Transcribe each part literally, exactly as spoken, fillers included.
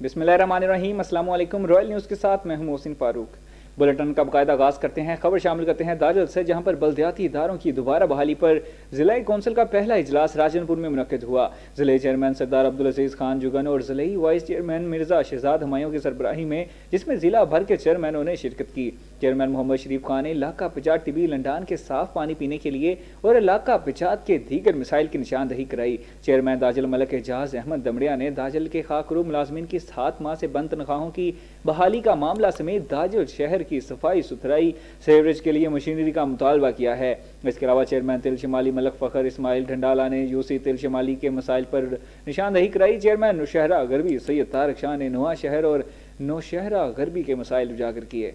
बिस्मिल्लाहिर्रहमानिर्रहीम, अस्सलाम वालेकुम। रॉयल न्यूज़ के साथ मैं हूं मोहसिन फारूक। बुलेटिन का बाकायदा आगाज़ करते हैं। खबर शामिल करते हैं दाजल से, जहां पर बल्दियाती इदारों की दोबारा बहाली पर ज़िलाई कौंसिल का पहला इजलास राजनपुर में मुनक्किद हुआ। ज़िले चेयरमैन सरदार अब्दुल अजीज़ खान जुगन और ज़िले वाइस चेयरमैन मिर्ज़ा शहजाद हमायूं की सरबराही में, जिसमें ज़िला भर के चेयरमैनों ने शिरकत की। चेयरमैन मोहम्मद शरीफ खान ने इलाका पिचाट तिबी लंडान के साफ पानी पीने के लिए और इलाका पिचाट के दीगर मिसाइल की निशानदही कराई। चेयरमैन दाजल मलक एजाज अहमद दमड़िया ने दाजल के खाकरू मुलाजमीन की सात माह से बंद तनख्वाहों की बहाली का मामला समेत दाजल शहर की सफाई सुथराई सेवरेज के लिए मशीनरी का मुतालबा किया है। इसके अलावा चेयरमैन तिल शमाली मलक फ़खर इस्माइल ढंडाला ने यूसी तिल शमाली के मसाइल पर निशानदही कराई। चेयरमैन नौशहरा गरबी सैयद तारक शाह ने नुआ शहर और नौशहरा गरबी के मसाइल उजागर किए।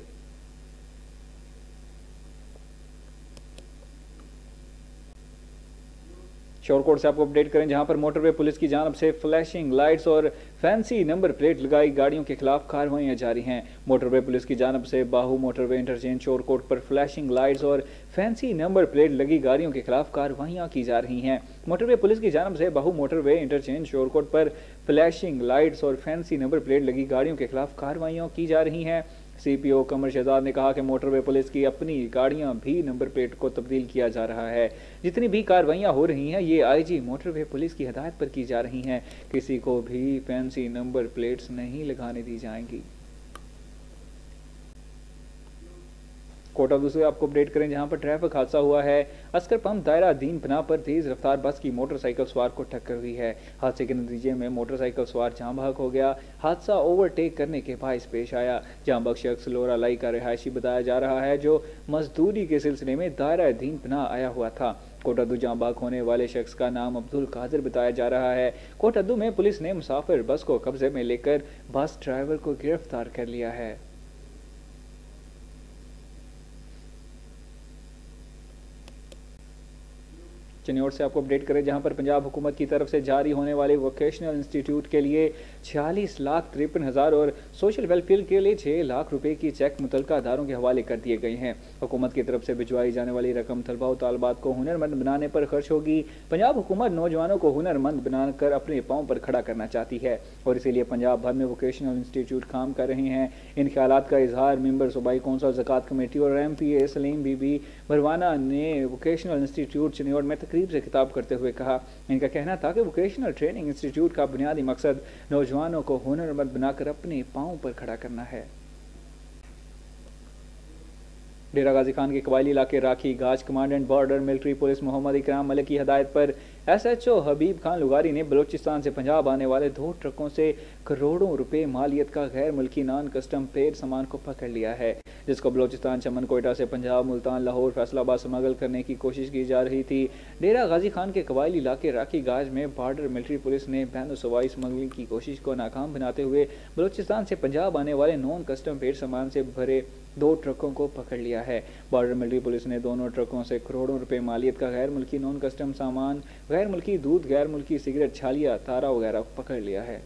शोरकोट से आपको अपडेट करें, जहां पर मोटरवे पुलिस की जानब से फ्लैशिंग लाइट्स और फैंसी नंबर प्लेट लगाई गाड़ियों के खिलाफ कार्रवाइयां जारी हैं। मोटरवे पुलिस की जानब से बाहू मोटरवे इंटरचेंज शोरकोट पर फ्लैशिंग लाइट्स और फैंसी नंबर प्लेट लगी गाड़ियों के खिलाफ कार्रवाइयां की जा रही हैं। मोटरवे पुलिस की जानब से बाहू मोटरवे इंटरचेंज शोरकोट पर फ्लैशिंग लाइट्स और फैंसी नंबर प्लेट लगी गाड़ियों के खिलाफ कार्रवाइयां की जा रही हैं। सीपीओ कमर शहजाद ने कहा कि मोटरवे पुलिस की अपनी गाड़ियां भी नंबर प्लेट को तब्दील किया जा रहा है। जितनी भी कार्रवाइयां हो रही हैं ये आईजी मोटरवे पुलिस की हिदायत पर की जा रही हैं। किसी को भी फैंसी नंबर प्लेट्स नहीं लगाने दी जाएंगी। कोटा दूसरे आपको अपडेट करें, जहां पर ट्रैफिक हादसा हुआ है। अस्कर पंप दायरा दीन पनाह पर तेज रफ्तार बस की मोटरसाइकिल सवार को टक्कर हुई है। हादसे के नतीजे में मोटरसाइकिल सवार जाम बहक हो गया। हादसा ओवरटेक करने के बायस पेश आया। जाम बख्श शख्स लोरा लाई का रिहायशी बताया जा रहा है, जो मजदूरी के सिलसिले में दायरा दीन पनाह आया हुआ था। कोटादू जाम बहक होने वाले शख्स का नाम अब्दुल कादिर बताया जा रहा है। कोटादू में पुलिस ने मुसाफिर बस को कब्जे में लेकर बस ड्राइवर को गिरफ्तार कर लिया है। चनियोट से आपको अपडेट करें, जहां पर पंजाब हुकूमत की तरफ से जारी होने वाले वोकेशनल इंस्टीट्यूट के लिए छियालीस लाख तिरपन हज़ार और सोशल वेलफेयर के लिए छः लाख रुपए की चेक मुतल्लिका अदारों के हवाले कर दिए गए हैं। हुकूमत की तरफ से भिजवाई जाने वाली रकम तलबा और तालबात को हुनरमंद बनाने पर खर्च होगी। पंजाब हुकूमत नौजवानों को हुनरमंद बनाकर अपने पाँव पर खड़ा करना चाहती है और इसीलिए पंजाब भर में वोकेशनल इंस्टीट्यूट काम कर रहे हैं। इन ख्यालात का इजहार मेंबर सूबाई कौंसिल ज़कात कमेटी और M P A Saleem Bibi Bharwana ने वोकेशनल इंस्टीट्यूट चनियोट में से खिताब करते हुए कहा। इनका कहना था कि वोकेशनल ट्रेनिंग इंस्टीट्यूट का बुनियादी मकसद नौजवानों को हुनरमंद बनाकर अपने पांव पर खड़ा करना है। डेरा गाजी खान के कबायली इलाके Rakhi Gaj commandant border military police Mohammad Ikram Malik की हदायत पर S H O Habib Khan लुगारी ने बलूचिस्तान से पंजाब आने वाले दो ट्रकों से करोड़ों रुपए मालियत का गैर मुल्की नॉन कस्टम पेड सामान को पकड़ लिया है, जिसको बलूचिस्तान चमन कोयटा से पंजाब मुल्तान लाहौर फैसलाबाद स्मगल करने की कोशिश की जा रही थी। डेरा गाजी खान के कबायली इलाके राखी गाज में बॉर्डर मिलिट्री पुलिस ने बैन सवाई स्मगलिंग की कोशिश को नाकाम बनाते हुए बलूचिस्तान से पंजाब आने वाले नॉन कस्टम पेड सामान से भरे दो ट्रकों को पकड़ लिया है। बॉर्डर मिलिट्री पुलिस ने दोनों ट्रकों से करोड़ों रुपए मालियत का गैर मुल्की नॉन कस्टम सामान, गैर मुल्की दूध, गैर मुल्की सिगरेट, छालिया, तारा वगैरह पकड़ लिया है।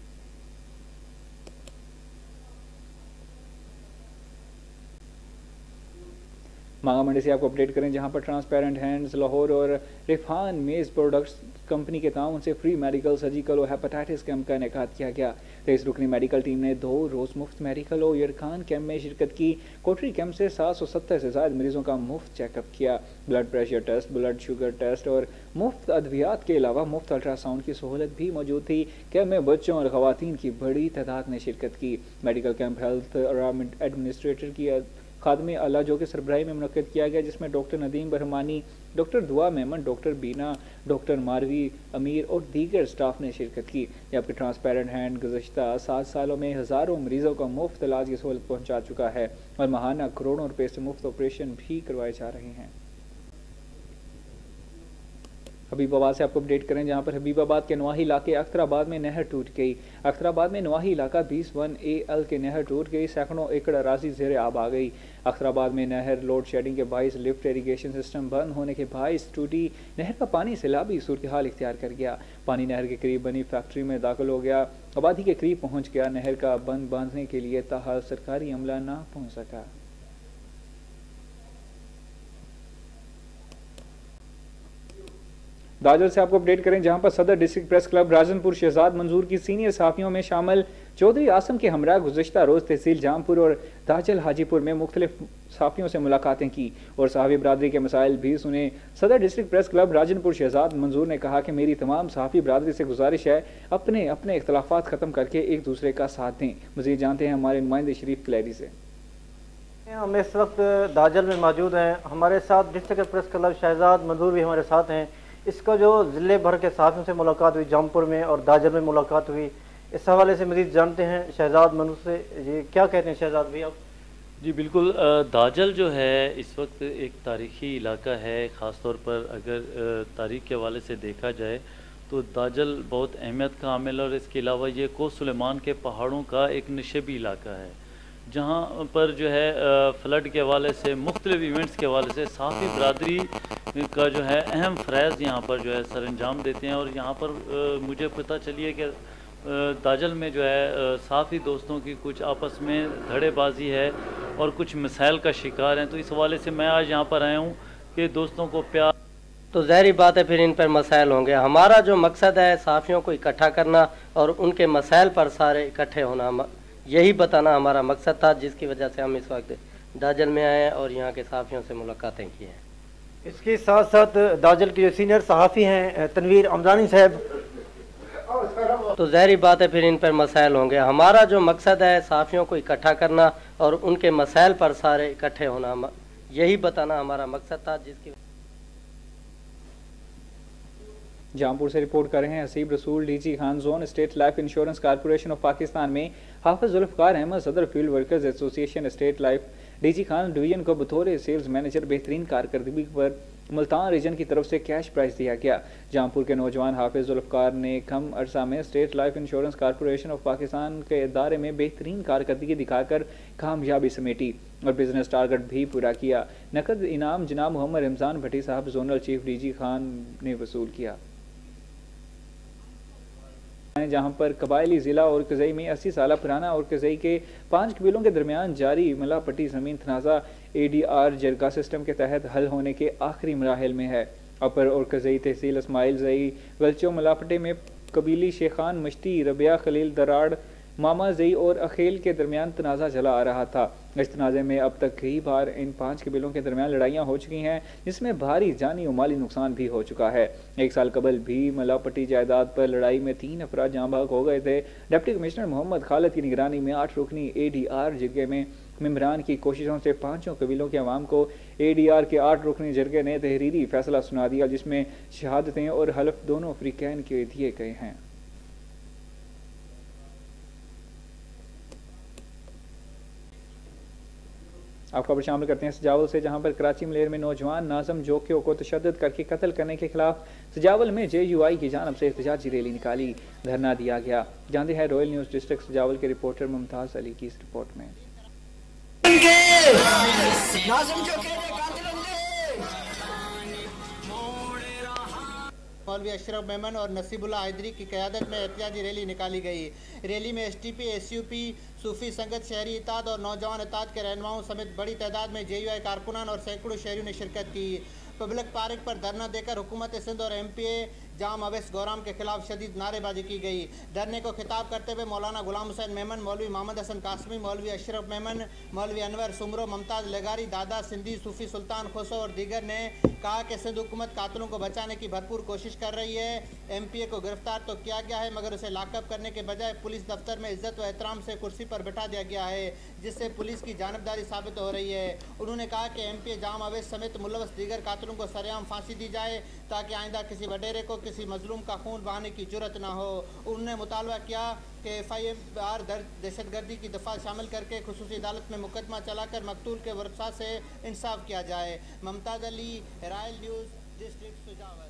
मांगा मंडी से आपको अपडेट करें, जहां पर ट्रांसपेरेंट हैंड्स लाहौर और रिफान मेज प्रोडक्ट्स कंपनी के ताउन से फ्री मेडिकल सर्जिकल और हेपेटाइटिस कैंप का इनेकाद किया गया। तेईस रुकनी मेडिकल टीम ने दो रोज मुफ्त मेडिकल और यरखान कैंप में शिरकत की। कोटरी कैंप से सात सौ सत्तर से ज्यादा मरीजों का मुफ्त चेकअप किया। Blood pressure test, blood sugar test और मुफ्त अद्वियात के अलावा मुफ्त अल्ट्रासाउंड की सहूलत भी मौजूद थी। कैंप में बच्चों और खवातीन की बड़ी तादाद ने शिरकत की। मेडिकल कैंप हेल्थ एडमिनिस्ट्रेटर की खादमे आला जो कि सरबराही में मुनक्किद किया गया, जिसमें doctor Nadeem Barhamani, doctor Dua Memon, doctor Beena, doctor Marvi Amir और दीगर स्टाफ ने शिरकत की। जबकि ट्रांसपेरेंट हैंड गुज़श्ता सात सालों में हज़ारों मरीजों को मुफ्त इलाज की सहूलत पहुँचा चुका है और माहाना करोड़ों रुपये से मुफ्त ऑपरेशन भी करवाए जा रहे हैं। हबीबाबाद से आपको अपडेट करें, जहां पर हबीबाबाद के नवाही इलाके अख्तराबाद में नहर टूट गई। अख्तराबाद में नवाही इलाका बीस वन ए एल के नहर टूट गई। सैकड़ों एकड़ अराजी ज़ेरे आब आ गई। अख्तराबाद में नहर लोड शेडिंग के बाइस लिफ्ट इरीगेशन सिस्टम बंद होने के बाइस टूटी नहर का पानी सैलाबी सूरत हाल इख्तियार कर गया। पानी नहर के करीब बनी फैक्ट्री में दाखिल हो गया, आबादी के करीब पहुँच गया। नहर का बंद बांधने के लिए ताहाल सरकारी अमला ना पहुँच सका। दाजल से आपको अपडेट करें, जहां पर सदर district press club Rajanpur Shahzad Manzoor की सीनियर सहाफ़ियों में शामिल चौधरी आसम के हमरा गुज़श्ता रोज़ तहसील जामपुर और दाजल हाजीपुर में मुख्तलिफ साफियों से मुलाकातें की और सहाफ़ी बरादरी के मसाइल भी सुने। सदर district press club Rajanpur Shahzad Manzoor ने कहा कि मेरी तमाम सहाफ़ी बरादरी से गुजारिश है अपने अपने इख्तलाफात ख़त्म करके एक दूसरे का साथ दें। मज़ीद जानते हैं हमारे नुमाइंदे शरीफ क्लैरी से। हम इस वक्त दाजल में मौजूद हैं। हमारे साथ डिस्ट्रिक्ट प्रेस क्लब शहजाद मंजूर भी हमारे साथ हैं। इसका जो ज़िले भर के साथियों से मुलाकात हुई, जामपुर में और दाजल में मुलाकात हुई, इस हवाले से मज़ीद जानते हैं शहजाद मंजूर से। ये क्या कहते हैं शहजाद भाई आप? जी बिल्कुल, दाजल जो है इस वक्त एक तारीख़ी इलाका है। ख़ास तौर पर अगर तारीख़ के हवाले से देखा जाए तो दाजल बहुत अहमियत का हामिल है और इसके अलावा ये को सुलेमान के पहाड़ों का एक नशेबी इलाका है, जहाँ पर जो है फ्लड के हवाले से मुख्तलिफ इवेंट्स के हवाले से सहाफ़ी बरादरी का जो है अहम फ़रज़ यहाँ पर जो है सर अंजाम देते हैं। और यहाँ पर आ, मुझे पता चली है कि दाजल में जो है सहाफ़ी दोस्तों की कुछ आपस में धड़ेबाजी है और कुछ मिसाइल का शिकार हैं। तो इस हवाले से मैं आज यहाँ पर आया हूँ कि दोस्तों को प्यार, तो ज़ाहिर बात है फिर इन पर मसाइल होंगे। हमारा जो मकसद है सहाफ़ियों को इकट्ठा करना और उनके मसाइल पर सारे इकट्ठे होना, यही बताना हमारा मकसद था, जिसकी वजह से हम इस वक्त दाजल में आए हैं और यहाँ के सहाफ़ियों से मुलाकातें की हैं। इसके साथ साथ दाजल के जो सीनियर सहाफ़ी हैं तनवीर अमदानी साहब, तो ज़ाहिर बात है फिर इन पर मसाइल होंगे। हमारा जो मकसद है सहाफ़ियों को इकट्ठा करना और उनके मसाइल पर सारे इकट्ठे होना, यही बताना हमारा मकसद था, जिसकी जामपुर से रिपोर्ट कर रहे हैं Haseeb Rasool. DG Khan zone state life insurance corporation of Pakistan में हाफिज जुल्फ़कार अहमद सदर field workers association state life DG Khan division को बतौर सेल्स मैनेजर बेहतरीन कारकर्दगी पर मुल्तान रीजन की तरफ से कैश प्राइज दिया गया। जामपुर के नौजवान हाफिज जुल्फ़कार ने कम अरसा में state life insurance corporation of Pakistan के इदारे में बेहतरीन कारकर्दगी दिखाकर कामयाबी समेटी और बिजनेस टारगेट भी पूरा किया। नकद इनाम जनाब मोहम्मद रमज़ान भट्टी साहब जोनल चीफ डीजी खान ने वसूल किया, जहां पर कबायली ज़िला और कज़ई में अस्सी साल पुराना और कज़ई के पांच कबीलों के दरमियान जारी मला पट्टी ज़मीन तनाज़ा ए डी आर जरगा सिस्टम के तहत हल होने के आखिरी मराहिल में है। अपर और कज़ई तहसील इस्माइल जई वल्चो मलापटे में कबीली शेखान मश्ती रबिया खलील दराड़ मामा जई और अखेल के दरमियान तनाज़ा चला आ रहा था। इस तनाज़े में अब तक कई बार इन पांच कबीलों के दरमियान लड़ाइयाँ हो चुकी हैं, जिसमें भारी जानी और माली नुकसान भी हो चुका है। एक साल कबल भी मलापट्टी जायदाद पर लड़ाई में तीन अफराद जाँ बहक हो गए थे। डिप्टी कमिश्नर मोहम्मद खालिद की निगरानी में आठ रुकनी ए डी आर जरगे में मेम्बरान की कोशिशों से पाँचों कबीलों के अवाम को ए डी आर के आठ रुकनी जरगे ने तहरीरी फैसला सुना दिया, जिसमें शहादतें और हलफ दोनों अफ्रीकैन के दिए गए हैं। आप खबर शामिल करते हैं सजावल से, जहां पर कराची मलेर में नौजवान नाजम जोकियों को तशद्दुद करके कत्ल करने के खिलाफ सजावल में जे यू आई की जानब से एहतजाजी रैली निकाली, धरना दिया गया। जानते हैं रॉयल न्यूज़ डिस्ट्रिक्ट सजावल के रिपोर्टर मुमताज़ अली की इस रिपोर्ट में। मौलवी अशरफ मेमन और नसीबुल्लाह हैदरी की क़यादत में एहतजाजी रैली निकाली गई। रैली में S T P, S U P, Sufi Sangat, शहरी इताद और नौजवान इताद के रहनुमाओं समेत बड़ी तादाद में जे यू आई कारकुनान और सैकड़ों शहरियों ने शिरकत की। पब्लिक पार्क पर धरना देकर हुकूमत सिंध और M P A Jam Awais Gohram के खिलाफ शदीद नारेबाजी की गई। धरने को खिताब करते हुए मौलाना गुलाम हुसैन मेमन, मौलवी मोहम्मद हसन कासमी, मौलवी अशरफ मेमन, मौलवी अनवर सुमरो, मुमताज़ लेगारी, दादा सिंधी, सूफी सुल्तान खुसो और दीगर ने कहा कि सिंध हुकूमत कातलों को बचाने की भरपूर कोशिश कर रही है। एम पी ए को गिरफ्तार तो किया गया है, मगर उसे लॉकअप करने के बजाय पुलिस दफ्तर में इज्जत व एहतराम से कुर्सी पर बिठा दिया गया है, जिससे पुलिस की जानबदारी साबित हो रही है। उन्होंने कहा कि M P A Jam Awais समेत मुलवस दीगर कातलों को सरेआम फांसी दी जाए, ताकि आइंदा किसी वडेरे को किसी मजलूम का खून बहाने की जुर्रत ना हो। उन्होंने मुतालबा किया कि एफ आई एफ आर दर्ज दहशतगर्दी की दफ़ा शामिल करके खुसूसी अदालत में मुकदमा चलाकर मकतूल के वर्षा से इंसाफ किया जाए। Mumtaz Ali, royal news district Sujawal.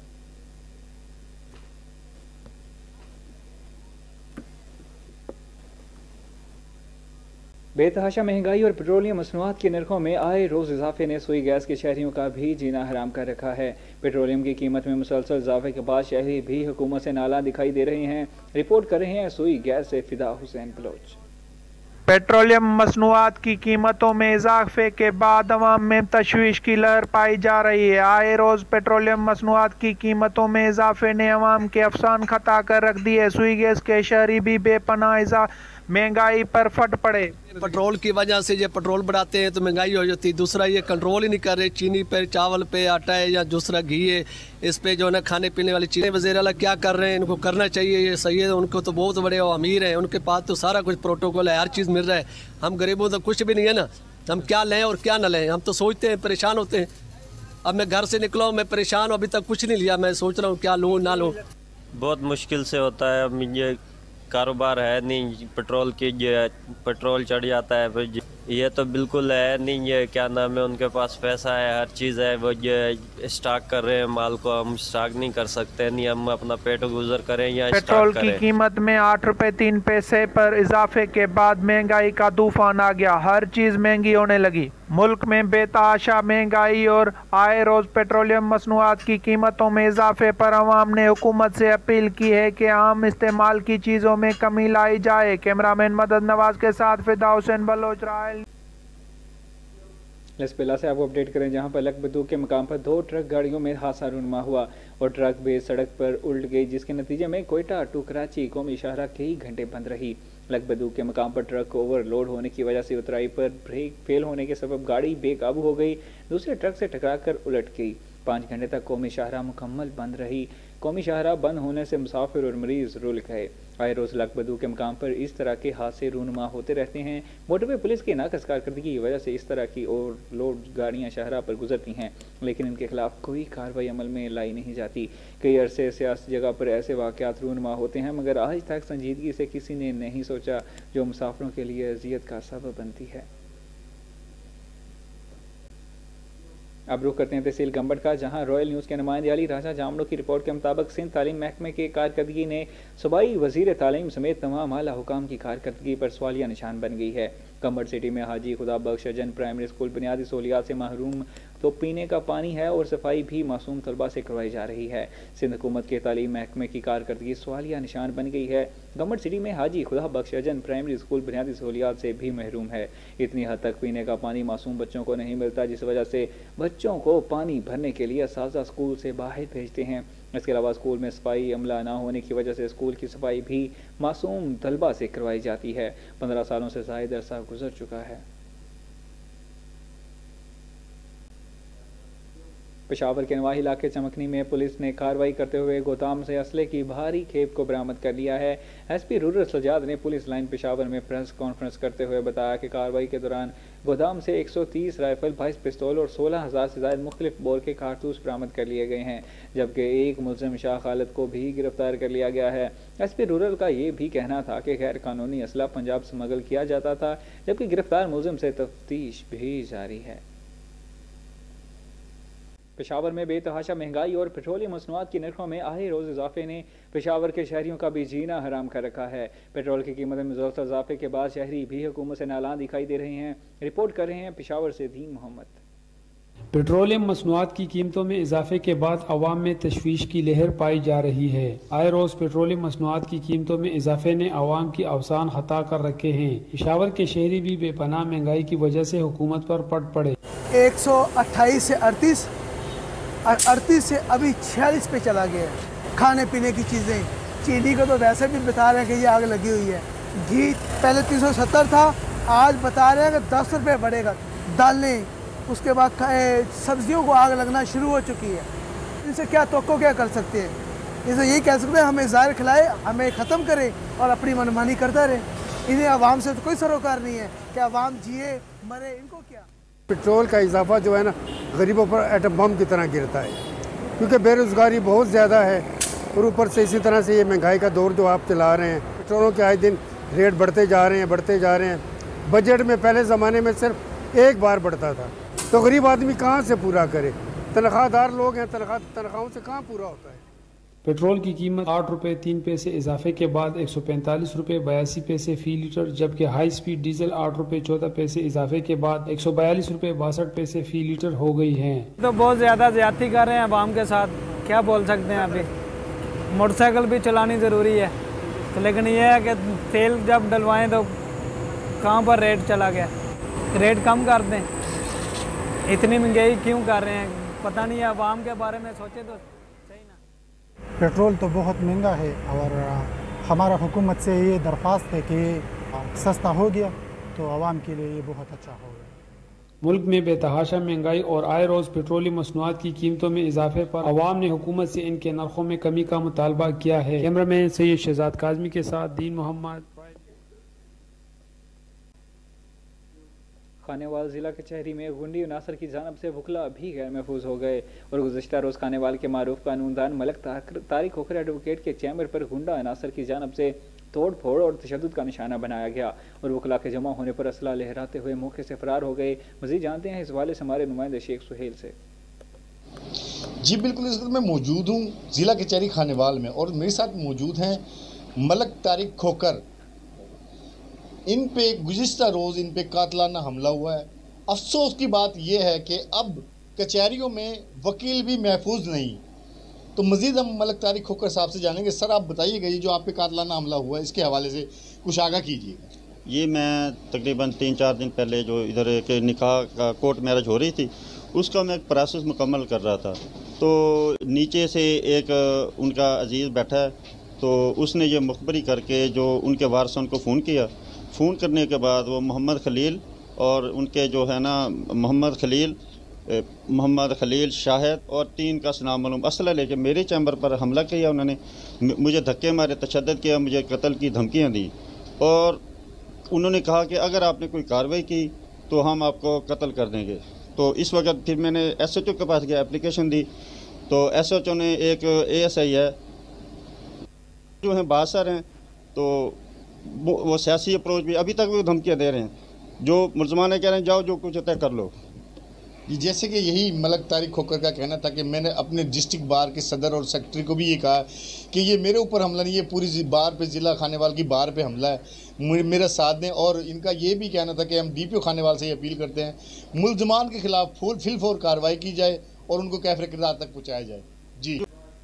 बेतहाशा महंगाई और पेट्रोलियम मसनूआत की नरखों में आए रोज़ इजाफे ने सुई गैस के शहरियों का भी जीना हराम कर रखा है। पेट्रोलियम की कीमत में मुसलसल इजाफे के बाद शहरी भी हुकूमत से नाला दिखाई दे रहे हैं। रिपोर्ट कर रहे हैं सुई गैस से फिदा हुसैन बलोच। पेट्रोलियम मसनूआत की कीमतों में इजाफे के बाद अवाम में तशवीश की लहर पाई जा रही है। आए रोज़ पेट्रोलियम मसनूआत की कीमतों में इजाफे ने अवाम के अफसान खता कर रख दिए। सुई गैस के शहरी भी बेपनाह महंगाई पर फट पड़े। पेट्रोल की वजह से ये पेट्रोल बढ़ाते हैं तो महंगाई हो जाती है। दूसरा ये कंट्रोल ही नहीं कर रहे, चीनी पे, चावल पे, आटा है या दूसरा घी है, इस पे जो है ना खाने पीने वाली चीज़ें वज़ीर आला क्या कर रहे हैं, इनको करना चाहिए। ये सही है, उनको तो बहुत बड़े अमीर हैं, उनके पास तो सारा कुछ प्रोटोकॉल है, हर चीज़ मिल रहा है। हम गरीबों तो कुछ भी नहीं है ना, हम क्या लें और क्या ना लें। हम तो सोचते हैं, परेशान होते हैं। अब मैं घर से निकला हूँ, मैं परेशान हूँ, अभी तक कुछ नहीं लिया, मैं सोच रहा हूँ क्या लूँ ना लूँ। बहुत मुश्किल से होता है। अब ये कारोबार है नहीं, पेट्रोल की ये पेट्रोल चढ़ जाता है, फिर ये तो बिल्कुल है नहीं। ये क्या नाम है, उनके पास पैसा है, हर चीज़ है, वो ये स्टॉक कर रहे हैं माल को, हम स्टॉक नहीं कर सकते। नहीं हम अपना पेट गुजर करें या पेट्रोल की कीमत में आठ रुपए तीन पैसे पर इजाफे के बाद महंगाई का तूफान आ गया। हर चीज महंगी होने लगी। मुल्क में बेतहाशा महंगाई और आए रोज पेट्रोलियम मसनूआत की कीमतों में इजाफे पर अवाम ने हुकूमत से अपील की है कि आम इस्तेमाल की चीज़ों में कमी लाई जाए। कैमरामैन मदद नवाज के साथ फिदा हुसैन बलोच, रायल। लसपेला से आपको अपडेट करें, जहां पर लकबदू के मकाम पर दो ट्रक गाड़ियों में हादसा रुनमा हुआ और ट्रक बेस सड़क पर उल्ट गई, जिसके नतीजे में कोयटा टू कराची कौमी शाहरा कई घंटे बंद रही। लकबदू के मकाम पर ट्रक ओवरलोड होने की वजह से उतराई पर ब्रेक फेल होने के सबब गाड़ी बेकाबू हो गई, दूसरे ट्रक से टकराकर उलट गई। पाँच घंटे तक कौमी शाहरा मुकम्मल बंद रही। कौमी शाहरा बंद होने से मुसाफिर और मरीज रुल गए। आए रोज लकबदू के मकाम पर इस तरह के हादसे रूनुमा होते रहते हैं। मोटरवे पुलिस की नाकस कारकर्दगी की वजह से इस तरह की ओवरलोड गाड़ियां शाहरा पर गुजरती हैं, लेकिन इनके खिलाफ कोई कार्रवाई अमल में लाई नहीं जाती। कई अरसे से इस जगह पर ऐसे वाक़यात रूनुमा होते हैं, मगर आज तक संजीदगी से किसी ने नहीं सोचा, जो मुसाफिरों के लिए अजियत का सबब बनती है। अब रुख करते हैं तहसील गंबट का, जहां रॉयल न्यूज़ के नुमाइंदे अली राजा जामड़ो की रिपोर्ट के मुताबिक सिंध तालीम महकमे के कारकर्दगी ने सूबाई वजीर तालीम समेत तमाम आला हुकाम की कारकर्दगी पर सवालिया निशान बन गई है। गंबट सिटी में हाजी खुदा बख्श जन प्राइमरी स्कूल बुनियादी सहूलियात से महरूम तो पीने का पानी है और सफाई भी मासूम तलबा से करवाई जा रही है। सिंध हुकूमत के तालीम महकमे की कारकर्दगी सवालिया निशान बन गई है। गंबट सिटी में हाजी खुदा बख्श जन प्राइमरी स्कूल बुनियादी सहूलियात से भी महरूम है। इतनी हद तक पीने का पानी मासूम बच्चों को नहीं मिलता, जिस वजह से बच्चों को पानी भरने के लिए असातिज़ा स्कूल से बाहर भेजते हैं। इसके अलावा स्कूल में सफाई अमला ना होने की वजह से स्कूल की सफाई भी मासूम तलबा से करवाई जाती है। पंद्रह सालों से ज़ायद अरसा गुजर चुका है। पेशावर के नवाही इलाके चमकनी में पुलिस ने कार्रवाई करते हुए गोदाम से असले की भारी खेप को बरामद कर लिया है। एसपी रूरल सजाद ने पुलिस लाइन पेशावर में प्रेस कॉन्फ्रेंस करते हुए बताया कि कार्रवाई के दौरान गोदाम से एक सौ तीस राइफल, बाईस पिस्तौल और सोलह हजार से ज्यादा मुख्तलिफ बोर के कारतूस बरामद कर लिए गए हैं, जबकि एक मुलजिम शाह खालिद को भी गिरफ्तार कर लिया गया है। एसपी रूरल का ये भी कहना था कि गैर कानूनी असला पंजाब स्मगल किया जाता था, जबकि गिरफ्तार मुलजिम से तफ्तीश भी जारी है। पेशावर में बेतहाशा महंगाई और पेट्रोलियम मसनूआत की नरखों में आए रोज इजाफे ने पेशावर के शहरियों का भी जीना हराम कर रखा है। पेट्रोल की कीमत में मुसलसल इजाफे के बाद शहरी भी हुकूमत से नालान दिखाई दे रहे हैं। रिपोर्ट कर रहे हैं पेशावर से दीन मोहम्मद। पेट्रोलियम मसनूआत की कीमतों में इजाफे के बाद अवाम में तशवीश की लहर पाई जा रही है। आए रोज पेट्रोलियम मसनूआत की कीमतों में इजाफे ने अवाम की अवसान खता कर रखे हैं। पेशावर के शहरी भी बेपनाह महंगाई की वजह से हुकूमत पर पट पड़े। एक सौ अट्ठाईस से अड़तीस अड़तीस से अभी छियालीस पे चला गया है। खाने पीने की चीज़ें, चीनी को तो वैसे भी बता रहे हैं कि ये आग लगी हुई है। घी पहले तीन सौ सत्तर था, आज बता रहे हैं कि दस रुपये बढ़ेगा। दालें, उसके बाद सब्जियों को आग लगना शुरू हो चुकी है। इनसे क्या तवक्को क्या कर सकते हैं? इनसे यही कह सकते हैं हमें ज़ाहिर खिलाए, हमें ख़त्म करे और अपनी मनमानी करता रहे। इन्हें आवाम से तो कोई सरोकार नहीं है कि आवाम जिए मरे, इनको क्या। पेट्रोल का इजाफा जो है ना गरीबों पर एटम बम की तरह गिरता है, क्योंकि बेरोज़गारी बहुत ज़्यादा है और ऊपर से इसी तरह से ये महंगाई का दौर जो आप चला रहे हैं, पेट्रोलों के आए दिन रेट बढ़ते जा रहे हैं बढ़ते जा रहे हैं। बजट में पहले ज़माने में सिर्फ एक बार बढ़ता था, तो गरीब आदमी कहाँ से पूरा करे? तनख्वाहदार लोग हैं, तनख्वाह तनख्वाहों से कहाँ पूरा होता है। पेट्रोल की कीमत आठ रुपये तीन पैसे इजाफे के बाद एक सौ पैंतालीस रुपये बयासी पैसे फी लीटर, जबकि हाई स्पीड डीजल आठ रुपये चौदह पैसे इजाफे के बाद एक सौ बयालीस रुपये बासठ पैसे फी लीटर हो गई है। तो बहुत ज़्यादा ज्यादती कर रहे हैं आवाम के साथ, क्या बोल सकते हैं। अभी मोटरसाइकिल भी चलानी ज़रूरी है, तो लेकिन यह है कि तेल जब डलवाएं तो कहाँ पर रेट चला गया। रेट कम कर दें, इतनी महंगाई क्यों कर रहे हैं पता नहीं है। आवाम के बारे में सोचे तो पेट्रोल तो बहुत महंगा है और हमारा हुकूमत से ये दरख्वास्त है कि सस्ता हो गया तो आवाम के लिए ये बहुत अच्छा होगा। मुल्क में बेतहाशा महंगाई और आए रोज़ पेट्रोलियम मसनूआत की कीमतों में इजाफे पर अवाम ने हुकूमत से इनके नरखों में कमी का मुतालबा किया है। कैमरामैन सैयद शहजाद काज़मी के साथ दीन मोहम्मद। खानेवाल ज़िला के चहरी में गुंडी नासर की जानब से वकला भी गैर महफूज हो गए और गुज़श्ता रोज़ खानेवाल के मारूफ कानूनदान मलक तारिक होकर एडवोकेट के चैम्बर पर गुंडा नासर की जानब से तोड़ फोड़ और तशद्दुद का निशाना बनाया गया और वकला के जमा होने पर असला लहराते हुए मौके से फरार हो गए। मज़ीद जानते हैं इस हवाले से हमारे नुमाइंदे शेख सुहेल से। जी बिल्कुल, इस वक्त मैं मौजूद हूँ ज़िला कचहरी खानेवाल में और मेरे साथ मौजूद हैं मलक तारिक खोकर। इन पे गुज़िश्ता रोज़ इन पे कातलाना हमला हुआ है। अफसोस की बात यह है कि अब कचहरियों में वकील भी महफूज नहीं। तो मज़ीद हम मलक तारिक खोकर साहब से जानेंगे। सर आप बताइएगा ये जो आप पे कातलाना हमला हुआ है इसके हवाले से कुछ आगाह कीजिएगा। ये मैं तकरीबन तीन चार दिन पहले जो इधर एक निकाह का कोर्ट मैरिज हो रही थी उसका मैं प्रोसेस मुकम्मल कर रहा था, तो नीचे से एक उनका अजीज़ बैठा है, तो उसने ये मुखबरी करके जो उनके वारसन को फ़ोन किया। फ़ोन करने के बाद वो मोहम्मद खलील और उनके जो है ना मोहम्मद खलील मोहम्मद खलील शाहिद और तीन का नाम मालूम असला लेके मेरे चैम्बर पर हमला किया। उन्होंने मुझे धक्के मारे, तशद्दुद किया, मुझे कत्ल की धमकियां दी और उन्होंने कहा कि अगर आपने कोई कार्रवाई की तो हम आपको कत्ल कर देंगे। तो इस वक्त फिर मैंने एस एच ओ के पास गया, एप्लीकेशन दी, तो एस एच ओ ने एक ए एस आई है जो हैं बासर हैं, तो वो, वो सियासी अप्रोच भी अभी तक वो धमकियाँ दे रहे हैं। जो मुलजमान कह रहे हैं जाओ जो कुछ होता है कर लो। जैसे कि यही मलक तारिक खोकर का कहना था कि मैंने अपने डिस्ट्रिक्ट बार के सदर और सेक्रेटरी को भी ये कहा कि ये मेरे ऊपर हमला नहीं, ये पूरी बार पे ज़िला खानेवाल की बार पे हमला है, मेरा साथ दें। और इनका ये भी कहना था कि हम डी पी ओ खानेवाल से ये अपील करते हैं मुलजमान के खिलाफ फुल फिल फोर कार्रवाई की जाए और उनको कैफरे किरदार तक पहुँचाया जाए। जी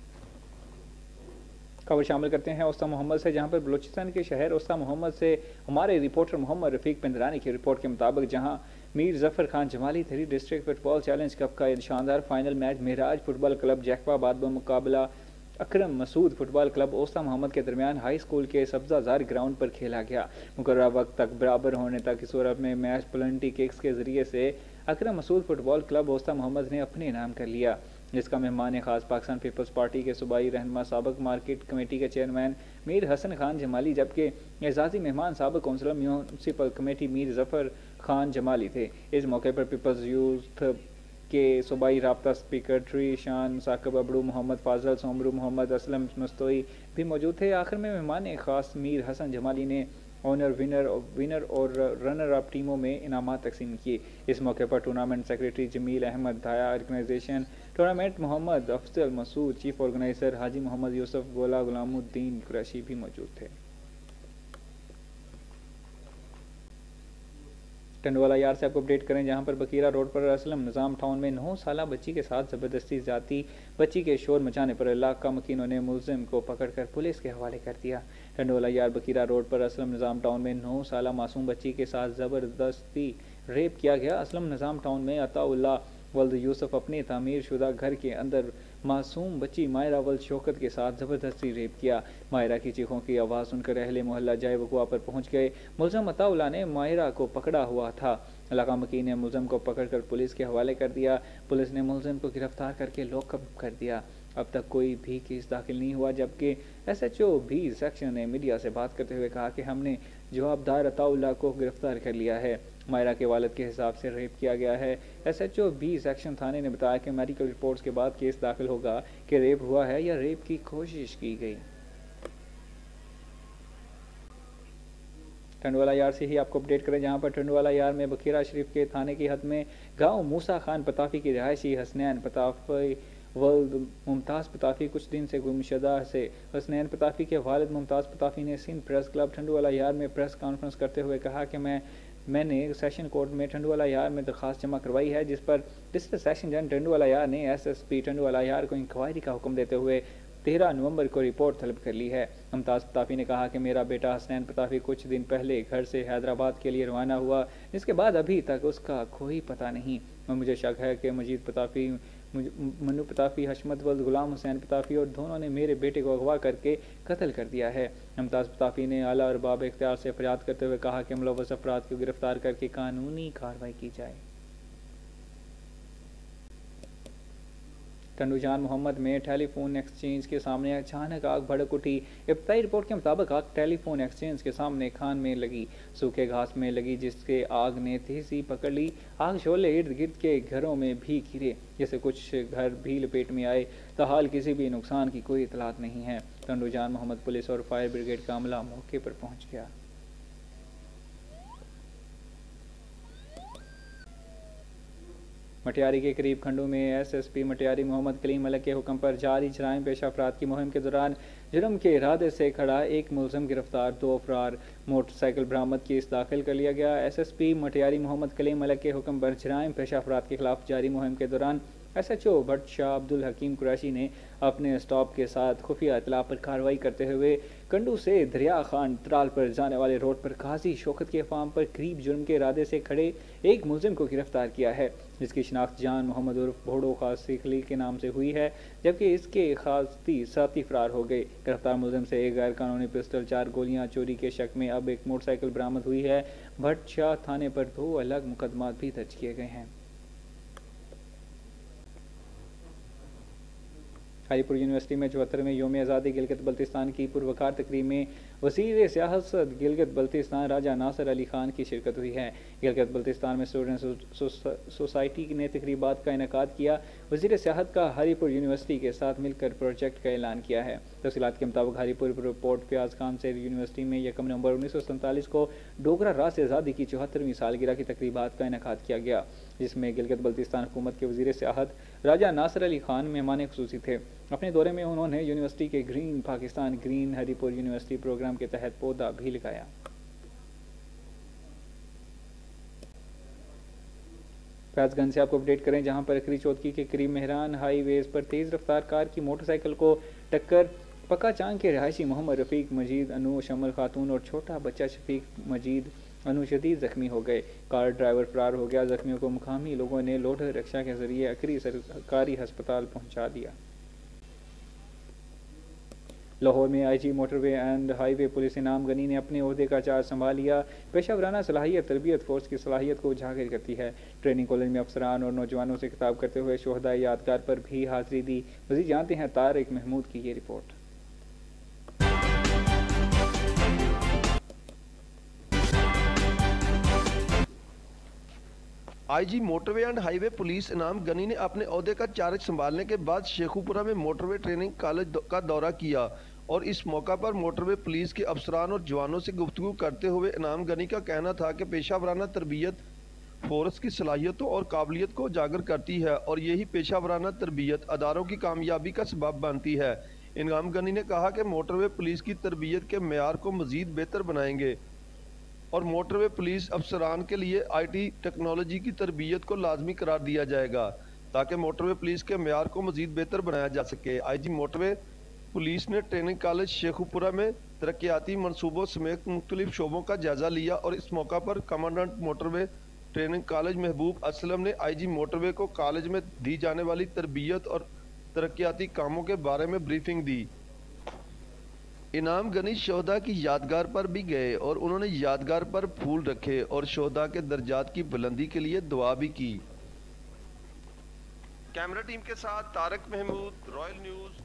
खबर शामिल करते हैं उस्ता मोहम्मद से, जहां पर बलूचिस्तान के शहर उस्ता मोहम्मद से हमारे रिपोर्टर मोहम्मद रफ़ीक पिंदरानी की रिपोर्ट के मुताबिक जहां Mir Zafar Khan Jamali three district football challenge cup का शानदार final match Maharaj football club Jacobabad बमुकाबला अकरम मसूद फुटबॉल क्लब उस्ता मोहम्मद के दरमियान हाई स्कूल के सब्जाजार ग्राउंड पर खेला गया। मुकर्रर वक्त तक बराबर होने तक की सूरत में मैच पेनल्टी किक्स के जरिए से अकरम मसूद फुटबॉल क्लब उस्ता मोहम्मद ने अपने नाम कर लिया, जिसका मेहमान खास पाकिस्तान पीपल्स पार्टी के सूबाई रहनुमा साबिक मार्केट कमेटी के चेयरमैन मीर हसन खान जमाली, जबकि एजाजी मेहमान साबिक councillor municipal committee Mir Zafar Khan Jamali थे। इस मौके पर पीपल्स यूथ के सूबाई राब्ता स्पीकर ट्री शान साकब अबड़ू मोहम्मद फाजल सोमरू मोहम्मद असलम मस्तोई भी मौजूद थे। आखिर में मेहमान खास मीर हसन जमाली ने ऑनर विनर विनर और रनर अप टीमों में इनामात तकसीम किए। इस मौके पर tournament secretary Jamil Ahmad Dhaya, organisation tournament Mohammad Afzal Masood, chief organiser Haji Mohammad Yousuf Gola Ghulamuddin Qureshi भी मौजूद थे। टंडवाला यार से आपको अपडेट करें, जहां पर बकीरा रोड पर असलम निज़ाम टाउन में नौ साल बच्ची के साथ ज़बरदस्ती जाती बच्ची के शोर मचाने पर इलाका मकीनों ने मुलजिम को पकड़कर पुलिस के हवाले कर दिया। टंडवाला यार बकीरा रोड पर असलम निज़ाम टाउन में नौ साल मासूम बच्ची के साथ ज़बरदस्ती रेप किया गया। असलम निज़ाम टाउन में अताउल्ला वल्द यूसुफ अपने तामीर शुदा घर के अंदर मासूम बच्ची मायरा वल्द शौकत के साथ ज़बरदस्ती रेप किया। मायरा की चीखों की आवाज़ सुनकर अहले मोहल्ला जाए वकुआ पर पहुंच गए। मुलज़म अताउल्ला ने मायरा को पकड़ा हुआ था। इलाका मकीन ने मुलज़म को पकड़कर पुलिस के हवाले कर दिया। पुलिस ने मुलज़म को गिरफ्तार करके लॉकअप कर दिया। अब तक कोई भी केस दाखिल नहीं हुआ, जबकि एस एच ओ भी सेक्शन ने मीडिया से बात करते हुए कहा कि हमने जवाबदार अताउल्ला को गिरफ्तार कर लिया है। मायरा के वालिद के हिसाब से रेप किया गया है। S H O B section थाने ने बताया कि मेडिकल रिपोर्ट्स के बाद केस दाखिल होगा कि रेप हुआ है या रेप की कोशिश की गई। टंडवाला यार से ही आपको अपडेट करें, जहां पर टंडवाला यार में बखीरा शरीफ के थाने की हद में गांव मूसा खान पताफी की रिहायशी हसनैन पताफी वल्द मुमताज़ पताफी कुछ दिन से गुमशुदा से हसनैन पताफी के वालिद मुमताज़ पताफी ने सिंध प्रेस क्लब टंडवाला यार में प्रेस कॉन्फ्रेंस करते हुए कहा कि मैं मैंने सेशन कोर्ट में टंडवाला यार में दरख्वास्त जमा करवाई है, जिस पर डिस्ट्रिक्ट सेशन जज टंडवाला यार ने एस एस पी टंडवाला यार को इंक्वायरी का हुक्म देते हुए तेरह नवंबर को रिपोर्ट तलब कर ली है। मुमताज़ पताफी ने कहा कि मेरा बेटा हसनैन पताफी कुछ दिन पहले घर से हैदराबाद के लिए रवाना हुआ, जिसके बाद अभी तक उसका कोई पता नहीं। मुझे शक है कि मजीद पताफी, मनु पताफी, हशमत वल्द गुलाम हुसैन पताफी और दोनों ने मेरे बेटे को अगवा करके कत्ल कर दिया है। मुमताज़ पताफी ने आला और बाब इख्तियार से फरियाद करते हुए कहा कि मुलव्वस अफराद को गिरफ्तार करके कानूनी कार्रवाई की जाए। टंडूजान मोहम्मद में टेलीफोन एक्सचेंज के सामने अचानक आग भड़क उठी। इब्तदाई रिपोर्ट के मुताबिक आग टेलीफोन एक्सचेंज के सामने खान में लगी, सूखे घास में लगी, जिसके आग ने तेजी पकड़ ली। आग शोले इर्द गिर्द के घरों में भी घिरे, जैसे कुछ घर भी लपेट में आए। ताहाल किसी भी नुकसान की कोई इतलात नहीं है। टंडूजान मोहम्मद पुलिस और फायर ब्रिगेड का अमला मौके पर पहुंच गया। मटियारी के करीब खंडू में S S P Matiari Mohammad Kaleem Malik के हुक्म पर जारी जराइम पेशा अफराद की मुहिम के दौरान जुर्म के इरादे से खड़ा एक मुलजम गिरफ्तार, दो अफरार, मोटरसाइकिल बरामद केस दाखिल कर लिया गया। S S P Matiari Mohammad Kaleem Malik के हुक्म पर जराइम पेशा अफराद के खिलाफ जारी मुहिम के दौरान S H O Bhatt Shah Abdul Hakeem Qureshi ने अपने स्टॉप के साथ खुफिया इतला पर कार्रवाई करते हुए कंडू से दरिया खान त्राल पर जाने वाले रोड पर काजी शौकत के फार्म पर करीब जुर्म के इरादे से खड़े एक मुलजिम को गिरफ्तार किया है, जिसकी शिनाख्त जान मोहम्मद उर्फ भोड़ो खासी खलील के नाम से हुई है, जबकि इसके खासी साथी फरार हो गए। गिरफ्तार मुलजिम से एक गैर कानूनी पिस्टल, चार गोलियां चोरी के शक में अब एक मोटरसाइकिल बरामद हुई है। भट्ट शाह थाने पर दो अलग मुकदमात भी दर्ज किए गए हैं। हाजीपुर यूनिवर्सिटी में चौहत्तरवें योम आज़ादी गिलगित बल्तिस्तान की पुरवकार तकरीब में वज़ीर सियासत गिलगित बल्तिस्तान राजा नासिर अली खान की शिरकत हुई है। गिलगित बल्तिस्तान में स्टूडेंट सोसाइटी ने तकरीबात का इनेकाद किया। वज़ीर सियाहत का हाजीपुर यूनिवर्सिटी के साथ मिलकर प्रोजेक्ट का ऐलान किया है। तफसीलात के मुताबिक हाजीपुर पोर्ट प्याज खान से यूनिवर्सिटी में यकम नवंबर उन्नीस सौ सैंतालीस को डोगरा राज से आज़ादी की चौहत्तरवीं सालगिरह की तकरीबात का इनेकाद किया गया, जिसमें गिलगित बल्तिस्तान हुकूमत के वज़ीर सियाहत राजा नासिर अली खान मेहमान खुसूसी थे। अपने दौरे में उन्होंने यूनिवर्सिटी के green Pakistan green Haripur university programme के तहत पौधा भी लगाया। फैजगंज से आपको अपडेट करें, जहां पर अखरी चौथकी के करीब मेहरान हाईवेज पर तेज रफ्तार कार की मोटरसाइकिल को टक्कर पक्का चांग के रहायशी मोहम्मद रफीक मजीद अनु, शमल खातून और छोटा बच्चा शफीक मजीद अनु शदीद जख्मी हो गए। कार ड्राइवर फरार हो गया। जख्मियों को मुकामी लोगों ने लोडर रिक्शा के जरिए अखरी सरकारी अस्पताल पहुंचा दिया। लाहौर में IG motorway and highway police Inam Ghani ने अपने ओहदे का चार्ज संभाल लिया। पेशा वराना सलाहियत तरबियत फोर्स की सलाहियत को उजागर करती है। ट्रेनिंग कॉलेज में अफसरान और नौजवानों से खिताब करते हुए शोहदा यादगार पर भी हाजिरी दी। मज़ीद जानते हैं तारिक महमूद की ये report. IG motorway and highway police Inam Ghani ने अपने ओहदे का चार्ज संभालने के बाद शेखुपुरा में मोटरवे ट्रेनिंग कॉलेज का दौरा किया और इस मौका पर मोटरवे पुलिस के अफसरान और जवानों से गुफ्तगू करते हुए इनाम गनी का कहना था कि पेशा वराना तरबियत फोर्स की सलाहियतों और काबिलियत को उजागर करती है और यही पेशा वराना तरबियत अदारों की कामयाबी का सबब बनती है। इनाम गनी ने कहा कि मोटरवे पुलिस की तरबियत के मेयार को मज़ीद बेहतर बनाएंगे और मोटरवे पुलिस अफसरान के लिए आईटी टेक्नोलॉजी की तरबियत को लाजमी करार दिया जाएगा ताकि मोटरवे पुलिस के मेयार को मज़ीद बेहतर बनाया जा सके। आईजी मोटरवे पुलिस ने ट्रेनिंग कॉलेज शेखुपुरा में तरक्याती मनसूबों समेत मुख्तलिफ शोबों का जायजा लिया और इस मौका पर कमांडेंट मोटरवे ट्रेनिंग कॉलेज महबूब असलम ने आईजी मोटरवे को कॉलेज में दी जाने वाली तरबियत और तरक्याती कामों के बारे में ब्रीफिंग दी। इनाम गनी शोहदा की यादगार पर भी गए और उन्होंने यादगार पर फूल रखे और शोहदा के दर्जात की बुलंदी के लिए दुआ भी की। कैमरा टीम के साथ तारिक महमूद, रॉयल न्यूज़।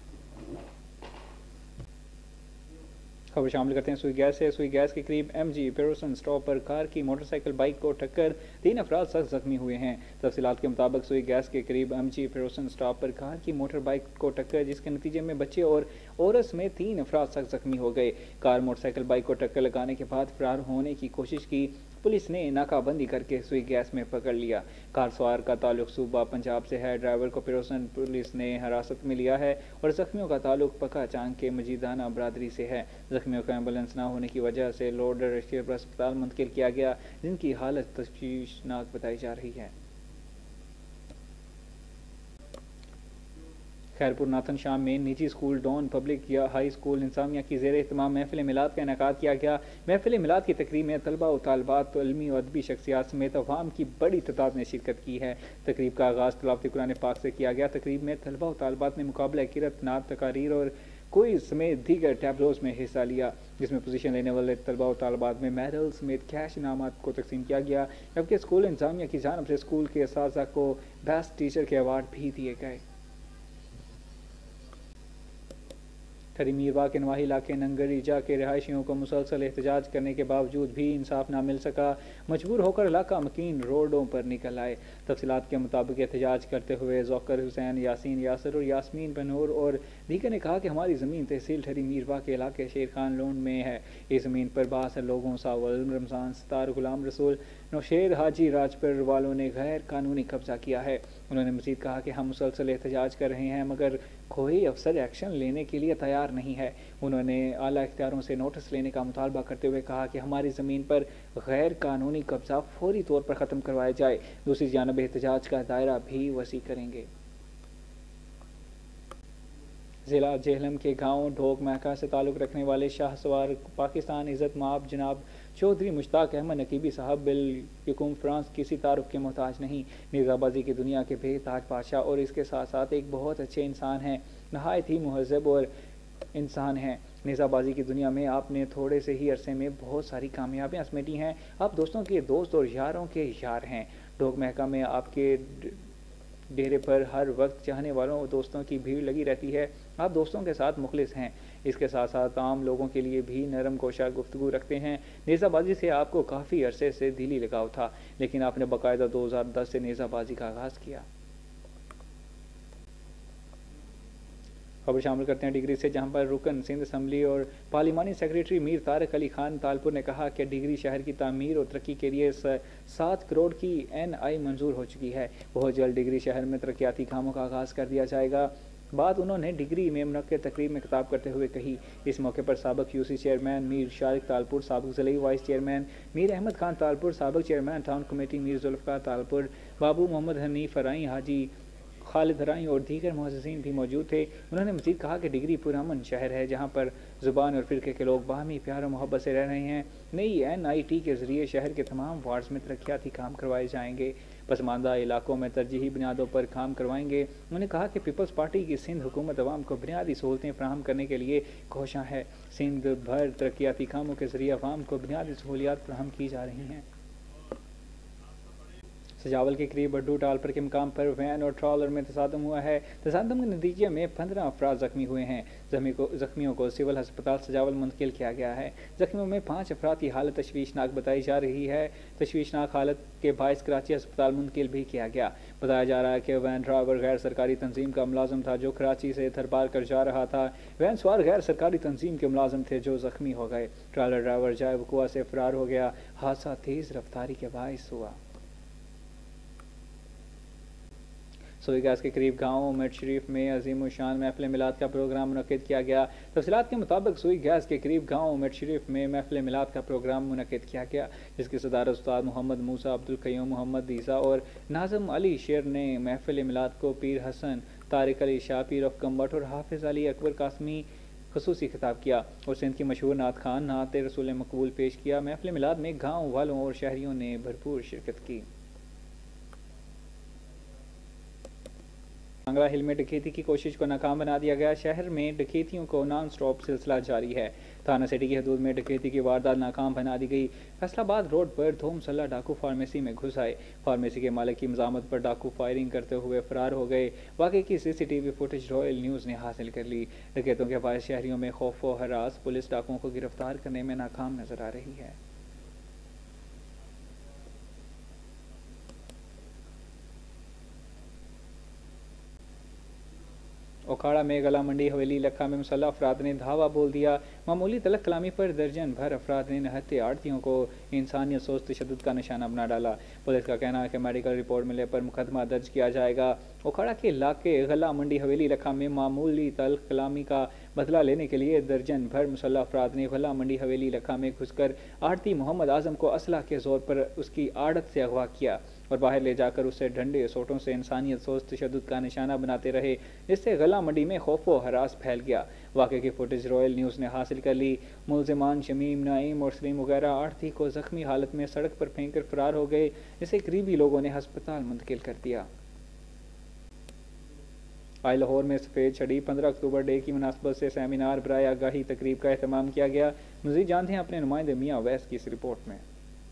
खबर शामिल करते हैं सुई गैस से। सुई गैस के करीब एम जी पेरोसन स्टॉप पर कार की मोटरसाइकिल बाइक को टक्कर तीन अफराद सख्त जख्मी हुए हैं। तफसीलात के मुताबिक सुई गैस के करीब एम जी पेरोसन स्टॉप पर कार की मोटर बाइक को टक्कर, जिसके नतीजे में बच्चे और औरत में तीन अफराद सख्त जख्मी हो गए। कार मोटरसाइकिल बाइक को टक्कर लगाने के बाद फरार होने की कोशिश की। पुलिस ने नाकाबंदी करके सुई गैस में पकड़ लिया। कार सवार का ताल्लुक सूबा पंजाब से है। ड्राइवर को पेरोसन पुलिस ने हिरासत में लिया है और जख्मियों का ताल्लुक पका चांग के मजीदाना बरादरी से है। जख्मियों का एम्बुलेंस न होने की वजह से लोडर पर अस्पताल मुंतकिल किया गया, जिनकी हालत तशवीशनाक बताई जा रही है। खैरपुर नाथन शाम में निजी स्कूल डॉन पब्लिक या हाई स्कूल इंसामिया की ज़ेर इत्माम महफिल मिलाद का इनेकाद किया गया। महफिल मिलाद की तकरीब में तलबा व तालबात, इल्मी और अदबी शख्सियात समेत अवाम की बड़ी तादाद ने शिरकत की है। तकरीब का आगाज़ तिलावत कुरान पाक से किया गया। तकरीब में तलबा व तालबात ने मुकाबला किरत, नात, तकारीर और कोई समेत दीगर टैबलोज में हिस्सा लिया, जिसमें पोजीशन लेने वाले तलबा व तालबात में मेडल समेत कैश इनामात को तकसीम किया गया। जबकि स्कूल इंतजामिया की जानिब से स्कूल के असातिज़ा को बेस्ट टीचर के अवार्ड भी दिए गए। ठरी मीरवा के नवाही इलाके नंगरीजा के रहायशियों को मुसलसल एहतजाज करने के बावजूद भी इंसाफ ना मिल सका। मजबूर होकर इलाका मकीन रोडों पर निकल आए। तफसीलात के मुताबिक एहतजाज करते हुए जोकर हुसैन, यासीन यासर और यास्मीन बनूर और दीगर ने कहा कि हमारी ज़मीन तहसील ठरी मीरवा के इलाके शेर खान लोन में है। इस ज़मीन पर बासर लोगों सावल, रमज़ान सतार, गुलाम रसूल, नौशेर, हाजी राजपुर वालों ने गैर कानूनी कब्जा किया है। उन्होंने मज़ीद कहा कि हम मुसलसल एहतजाज कर रहे हैं मगर कोई अफसर एक्शन लेने के लिए तैयार नहीं है। उन्होंने आला इख्तियारों से नोटिस लेने का मुतालबा करते हुए कहा कि हमारी ज़मीन पर गैर कानूनी कब्जा फौरी तौर पर ख़त्म करवाया जाए। दूसरी जानब एहतजाज का दायरा भी वसी करेंगे। ज़िला जेहलम के गांव ढोक महका से ताल्लुक़ रखने वाले शाहसवार पाकिस्तान इज़्ज़त माब जनाब चौधरी मुश्ताक अहमद नकीबी साहब बिल फ्रांस किसी तारुफ के मोहताज नहीं। निज़ाबाजी की दुनिया के बेताज बादशाह और इसके साथ साथ एक बहुत अच्छे इंसान हैं, नहायत ही मुहज़्ज़ब और इंसान हैं। निज़ाबाजी की दुनिया में आपने थोड़े से ही अरसे में बहुत सारी कामयाबियाँ समेटी हैं। आप दोस्तों के दोस्त और यारों के यार हैं। ढोक महका में आपके डेरे पर हर वक्त चाहने वालों और दोस्तों की भीड़ लगी रहती है। आप दोस्तों के साथ मुखलिस हैं। इसके साथ साथ आम लोगों के लिए भी नरम कोशा गुफ्तगू रखते हैं। नेज़ाबाजी से आपको काफ़ी अरसे से दिली लगाव था, लेकिन आपने बाकायदा दो हज़ार दस से नेज़ाबाजी का आगाज़ किया। खबर शामिल करते हैं डिग्री से, जहां पर रुकन सिंध असम्बली और पार्लिमानी सेक्रेटरी मीर तारिक अली खान तालपुर ने कहा कि डिग्री शहर की तामीर और तरक्की के लिए सात करोड़ की एन आई मंजूर हो चुकी है। बहुत जल्द डिग्री शहर में तरक्याती कामों का आगाज़ कर दिया जाएगा। बात उन्होंने डिग्री में मुनक्किद तकरीब में खिताब करते हुए कही। इस मौके पर साबिक यूसी चेयरमैन मीर शारिक तालपुर, साबिक ज़िले वाइस चेयरमैन मीर अहमद खान तालपुर, साबिक chairman town committee Mir Zulfiqar Talpur, Babu Muhammad Hanif Harai, Haji Khalid हराई और दीगर मुअज़्ज़िज़ीन भी मौजूद थे। उन्होंने मज़ीद कहा कि डिग्री पुरअमन शहर है, जहाँ पर ज़ुबान और फ़िरके के लोग बाहमी प्यार और मोहब्बत से रह रहे हैं। नई एन आई टी के ज़रिए शहर के तमाम वार्ड्स में तरक्याती काम करवाए जाएंगे। पसमानदा इलाकों में तरजीही बुनियादों पर काम करवाएंगे। उन्होंने कहा कि पीपल्स पार्टी की सिंध हुकूमत अवाम को बुनियादी सहूलतें फराहम करने के लिए कोशां है। सिंध भर तरक्याती कामों के ज़रिए अवाम को बुनियादी सहूलियात फराहम की जा रही हैं। सजावल के करीब बड्डू टालपर के मकाम पर वैन और ट्रॉलर में तसादम हुआ है। तसादम के नतीजे में पंद्रह अफराद जख्मी हुए हैं। जख्मी को जख्मियों को सिविल अस्पताल सजावल मुंतकिल किया गया है। जख्मियों में पाँच अफराद की हालत तशवीशनाक बताई जा रही है। तशवीशनाक हालत के बायस कराची अस्पताल मुंतकिल भी किया गया। बताया जा रहा है कि वैन ड्राइवर गैर सरकारी तंजीम का मुलाजिम था, जो कराची से थरपार कर जा रहा था। वैन सवार गैर सरकारी तंजीम के मुलाजिम थे, जो जख्मी हो गए। ट्रॉलर ड्राइवर जाए वकुआ से फरार हो गया। हादसा तेज़ रफ्तारी के बायस हुआ। सोई गैस के करीब गाँव उमर शरीफ में अजीम शान महफिल मिलाद का प्रोग्राम मुनक्किद किया गया। तफसीलात के मुताबिक सोई गैस के करीब गाँव उमर शरीफ में महफिल मिलाद का प्रोग्राम मुनक्किद किया गया, जिसकी सदारत उस्ताद मोहम्मद मूसा, अब्दुल कयूम मोहम्मद ईसा और नाज़म अली शेर ने महफिल मिलाद को पीर हसन, तारिक अली शाह, पीर ऑफ कम्बट और हाफिज़ अली अकबर कासमी खसूसी खिताब किया और सिंध की मशहूर नात खान नात रसूल मकबूल पेश किया। महफिल मिलाद में गाँव वालों और शहरियों ने भरपूर शिरकत की। कांगड़ा हिल में डकैती की कोशिश को नाकाम बना दिया गया। शहर में डकैतियों को नॉन स्टॉप सिलसिला जारी है। थाना सिटी की हदूद में डकैती की वारदात नाकाम बना दी गई। फैसलाबाद रोड पर दो मुसल्लह डाकू फार्मेसी में घुस आए। फार्मेसी के मालिक की मज़ामत पर डाकू फायरिंग करते हुए फरार हो गए। वाक़े की सीसीटीवी फुटेज रॉयल न्यूज़ ने हासिल कर ली। डकैतों के बायस शहरियों में खौफ व हरास। पुलिस डाकुओं को गिरफ्तार करने में नाकाम नजर आ रही है। ओखाड़ा में गला मंडी हवेली इलाका में मुसल्लह अफराद ने धावा बोल दिया। मामूली तलक कलामी पर दर्जन भर अफराद ने नहत्ते आड़तियों को इंसानियत सोच तशद्दुद का निशाना बना डाला। पुलिस का कहना है कि मेडिकल रिपोर्ट मिलने पर मुकदमा दर्ज किया जाएगा। ओखाड़ा के इलाके गला मंडी हवेली इलाका में मामूली तलक कलामी का बदला लेने के लिए दर्जन भर मुसल्लह अफराद ने गला मंडी हवेली इलाका में घुसकर आड़ती मोहम्मद आजम को असला के जोर पर उसकी आड़त से अगवा किया और बाहर ले जाकर उसे डंडे सोटों से इंसानियत सोच तशद्दुद का निशाना बनाते रहे, जिससे गला मंडी में खौफ व हरास फैल गया। वाक़े की फुटेज रॉयल न्यूज़ ने हासिल कर ली। मुलजिमान शमीम, नाईम और सलीम वगैरह आढ़ती को जख्मी हालत में सड़क पर फेंक कर फरार हो गए, जिसे करीबी लोगों ने हस्पताल मुंतकिल कर दिया। आज लाहौर में सफ़ेद छड़ी पंद्रह अक्टूबर डे की मुनासबत से सेमिनार बराए आगाही तकरीब का एहतमाम किया गया। मज़ीद जानते हैं अपने नुमाइंदे मियाँ अवैस की इस रिपोर्ट में।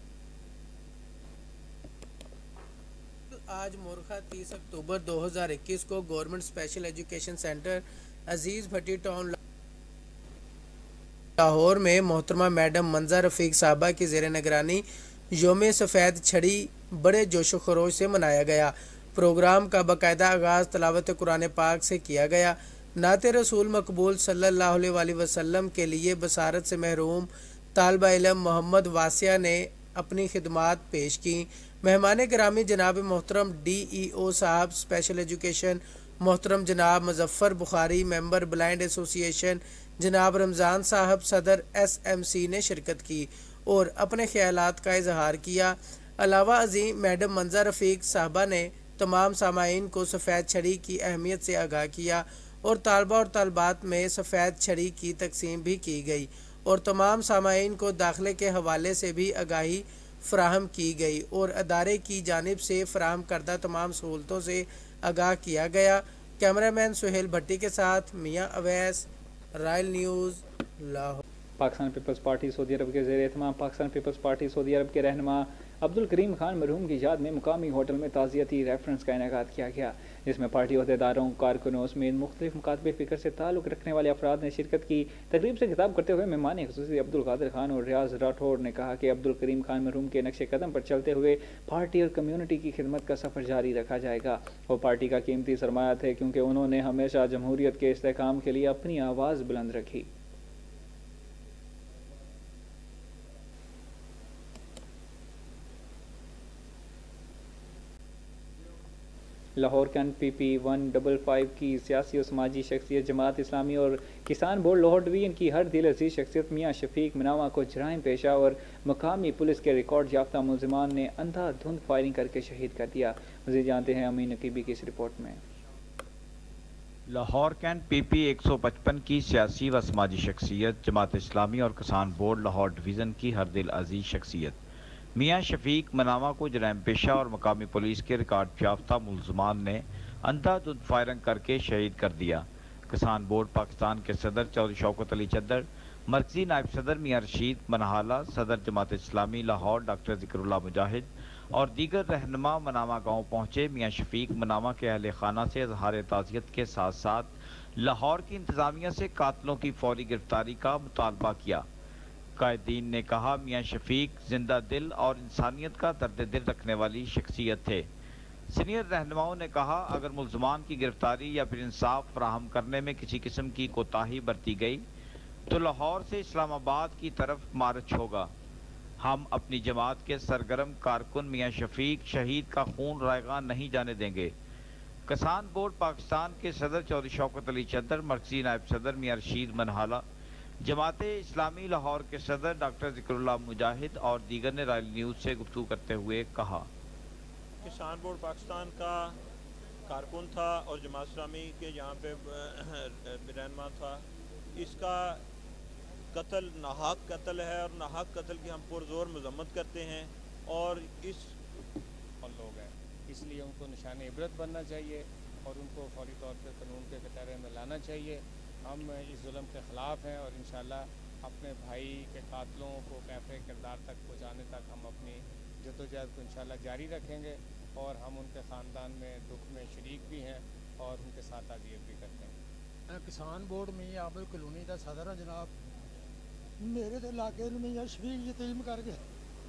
आज मुर्खा तीस अक्टूबर दो हज़ार इक्कीस को government special education centre Aziz Bhatti town Lahore में मोहतरमा मैडम मंजा रफ़ीक साहबा की ज़ेर निगरानी योम सफ़ेद छड़ी बड़े जोशो खरोश से मनाया गया। प्रोग्राम का बाकायदा आगाज़ तलावत कुरान पाक से किया गया। नाते रसूल मकबूल सल्लल्लाहु अलैहि वसल्लम के लिए बसारत से महरूम तालिबा इल्म मोहम्मद वासिया ने अपनी खिदमात पेश की। मेहमान गिरामी जनाब मोहतरम डी ई ओ साहब स्पेशल एजुकेशन, मोहतरम जनाब Muzaffar Bukhari member blind association, जनाब रमज़ान साहब सदर एस एम सी ने शिरकत की और अपने ख्यालात का इजहार किया। अलावा अजीम मैडम मंजा रफ़ीक साहबा ने तमाम सामाईन को सफ़ेद छड़ी की अहमियत से आगाह किया और तालबा और तालबात में सफ़ेद छड़ी की तकसीम भी की गई और तमाम सामाईन को दाखिले के हवाले से भी आगाही फ़राहम की गई और अदारे की जानिब से फ़राहम करदा तमाम सहूलतों से आगाह किया गया। कैमरामैन सुहेल भट्टी के साथ मियाँ अवैस, रॉयल न्यूज़ लाहौर। पाकिस्तान पीपल्स पार्टी सऊदी अरब के ज़ेर एहतमाम पाकिस्तान पीपल्स पार्टी सऊदी अरब के रहनुमा अब्दुल करीम खान मरहूम की याद में मुकामी होटल में ताज़ियती रेफरेंस का इनेकाद किया गया, जिसमें पार्टी अहदेदारों, कारकुनों समेत मुख्तलिफ मुकातबे फ़िक्र से ताल्लुक़ रखने वाले अफराद ने शिरकत की। तकरीब से खिताब करते हुए मेहमान खुसूसी अब्दुल कादिर खान और रियाज राठौड़ ने कहा कि अब्दुल करीम खान मरहूम के नक्शे कदम पर चलते हुए पार्टी और कम्यूनिटी की खिदमत का सफ़र जारी रखा जाएगा। वो पार्टी का कीमती सरमाया थे क्योंकि उन्होंने हमेशा जमहूरियत के इस्तेहकाम के लिए अपनी आवाज़ बुलंद रखी। Lahore cantt P P one double five की सियासी और समाजी शख्सियत जमात इस्लामी और किसान बोर्ड लाहौर डिवीजन की हर दिल अजीज शख्सियत मियाँ शफीक मनावा को जराइम पेशा और मकामी पुलिस के रिकॉर्ड याफ्ता मुलजिमान ने अंधाधुंध फायरिंग करके शहीद कर दिया। मज़ीद जानते हैं अमीन नकीबी की इस रिपोर्ट में। लाहौर कैंट पी पी एक सौ पचपन की सियासी व समाजी शख्सियत जमात इस्लामी और किसान बोर्ड लाहौर डिवीज़न की हर दिल अजीज शख्सियत मियाँ शफीक मनावा को जराइम पेशा और मकामी पुलिस के रिकॉर्ड याफ्ता मुलजमान ने अंधाधुंध फायरिंग करके शहीद कर दिया। किसान बोर्ड पाकिस्तान के सदर चौधरी शौकत अली चद्दर, मरकजी नायब सदर मियाँ रशीद मनहाला, सदर जमात इस्लामी लाहौर डॉक्टर ज़िक्रुल्लाह मुजाहिद और दीगर रहनुमा मनावा गाँव पहुँचे। मियाँ शफीक मनावा के अहले खाना से इजहार ताज़ियत के साथ साथ लाहौर की इंतज़ामिया से कातलों की फौरी गिरफ्तारी का मुतालबा किया। कायदीन ने कहा मियाँ शफीक जिंदा दिल और इंसानियत का दर्द दिल रखने वाली शख्सियत थे। सीनियर रहनुमाओं ने कहा अगर मुलजमान की गिरफ्तारी या फिर इंसाफ फराहम करने में किसी किस्म की कोताही बरती गई तो लाहौर से इस्लामाबाद की तरफ मार्च होगा। हम अपनी जमात के सरगर्म कारकुन मियाँ शफीक शहीद का खून रायगा नहीं जाने देंगे। किसान बोर्ड पाकिस्तान के सदर चौधरी शौकत अली चद्दर, मरकजी नायब सदर मियाँ रशीद मनहाला, जमात इस्लामी लाहौर के सदर डॉक्टर ज़िक्रुल्लाह मुजाहिद और दीगर ने रॉयल न्यूज़ से गुफ्तगू करते हुए कहा किसान बोर्ड पाकिस्तान का कारकुन था और जमात इस्लामी के यहाँ पे रहनुमा था। इसका कत्ल नाहक कत्ल है और नाहक कत्ल की हम पुरजोर मजम्मत करते हैं और इस लोग हैं इसलिए उनको निशान इबरत बनना चाहिए और उनको फौरी तौर पर कानून के कटहरे में लाना चाहिए। हम इस जुल्म के ख़िलाफ़ हैं और इंशाअल्लाह अपने भाई के कातलों को कैफ़े किरदार तक पहुँचाने तक हम अपनी जद्दोजहद को इंशाअल्लाह जारी रखेंगे और हम उनके ख़ानदान में दुख में शरीक भी हैं और उनके साथ ताज़ियत भी करते हैं। मैं किसान बोर्ड में आबल कलोनी का सदर हाँ जनाब। मेरे तो इलाके में यह शफीक यतीम कर गया।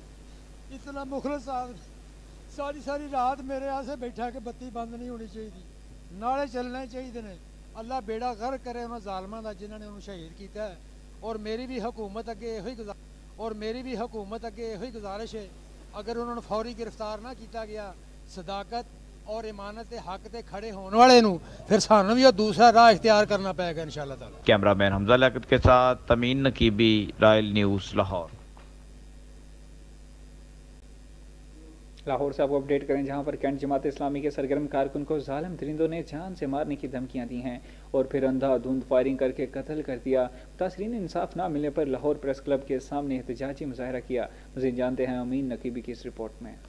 इतना मुखलस आदमी सारी सारी रात मेरे यहाँ से बैठा के बत्ती बंद नहीं होनी चाहिए, नाले चलने चाहिए ने। अल्लाह बेड़ा गर करे उन्होंने जालमां दा जिन्होंने उन्होंने शहीद किया है। और मेरी भी हुकूमत अगे यही गुजारिश और मेरी भी हुकूमत अगे यही गुजारिश है अगर उन्होंने फौरी गिरफ्तार ना किया गया सदाकत और इमानत के हक से खड़े होने वाले नूं फिर सानू भी दूसरा राह इख्तियार करना पड़ेगा इंशाअल्लाह ताला। कैमरामैन हमजा लियाकत के साथ अमीन नकीबी, रॉयल न्यूज़ लाहौर। लाहौर से आपको अपडेट करें, जहां पर कैंट जमात इस्लामी के सरगर्म कारकुन को जालिम दरिंदों ने जान से मारने की धमकियां दी हैं और फिर अंधाधुंध फायरिंग करके कत्ल कर दिया। मुतासरीन इंसाफ ना मिलने पर लाहौर प्रेस क्लब के सामने एहतजाजी मुजाहरा किया। मज़ीद जानते हैं अमीन नकीबी की इस रिपोर्ट में।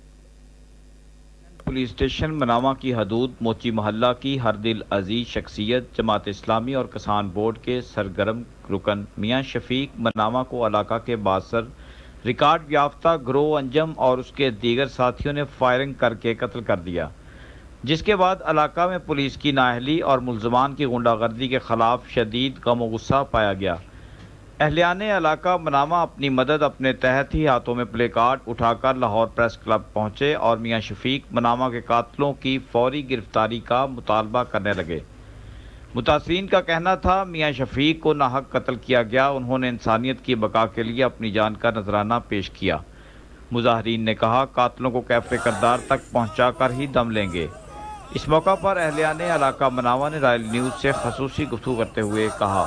पुलिस स्टेशन मनामा की हदूद मोची मोहल्ला की हर दिल अजीज शख्सियत जमात इस्लामी और किसान बोर्ड के सरगर्म रुकन मियाँ शफीक मनामा को इलाका के बासर रिकॉर्ड याफ्ता ग्रोह अंजम और उसके दीगर साथियों ने फायरिंग करके कत्ल कर दिया, जिसके बाद इलाका में पुलिस की नाअहली और मुल्ज़मान की गुंडागर्दी के खिलाफ शदीद गम गुस्सा पाया गया। अहलियाने इलाका मनामा अपनी मदद अपने तहत ही हाथों में प्ले कार्ड उठाकर लाहौर प्रेस क्लब पहुंचे और मियाँ शफीक मनामा के कातलों की फौरी गिरफ्तारी का मुतालबा करने लगे। मुतासरीन का कहना था मियाँ शफीक को नाहक कत्ल किया गया, उन्होंने इंसानियत की बका के लिए अपनी जान का नजराना पेश किया। मुजाहरीन ने कहा कातलों को कैफे करदार तक पहुँचा कर ही दम लेंगे। इस मौका पर अहलियाने इलाका मनामा ने रॉयल न्यूज़ से खसूसी गुफ्तगू करते हुए कहा,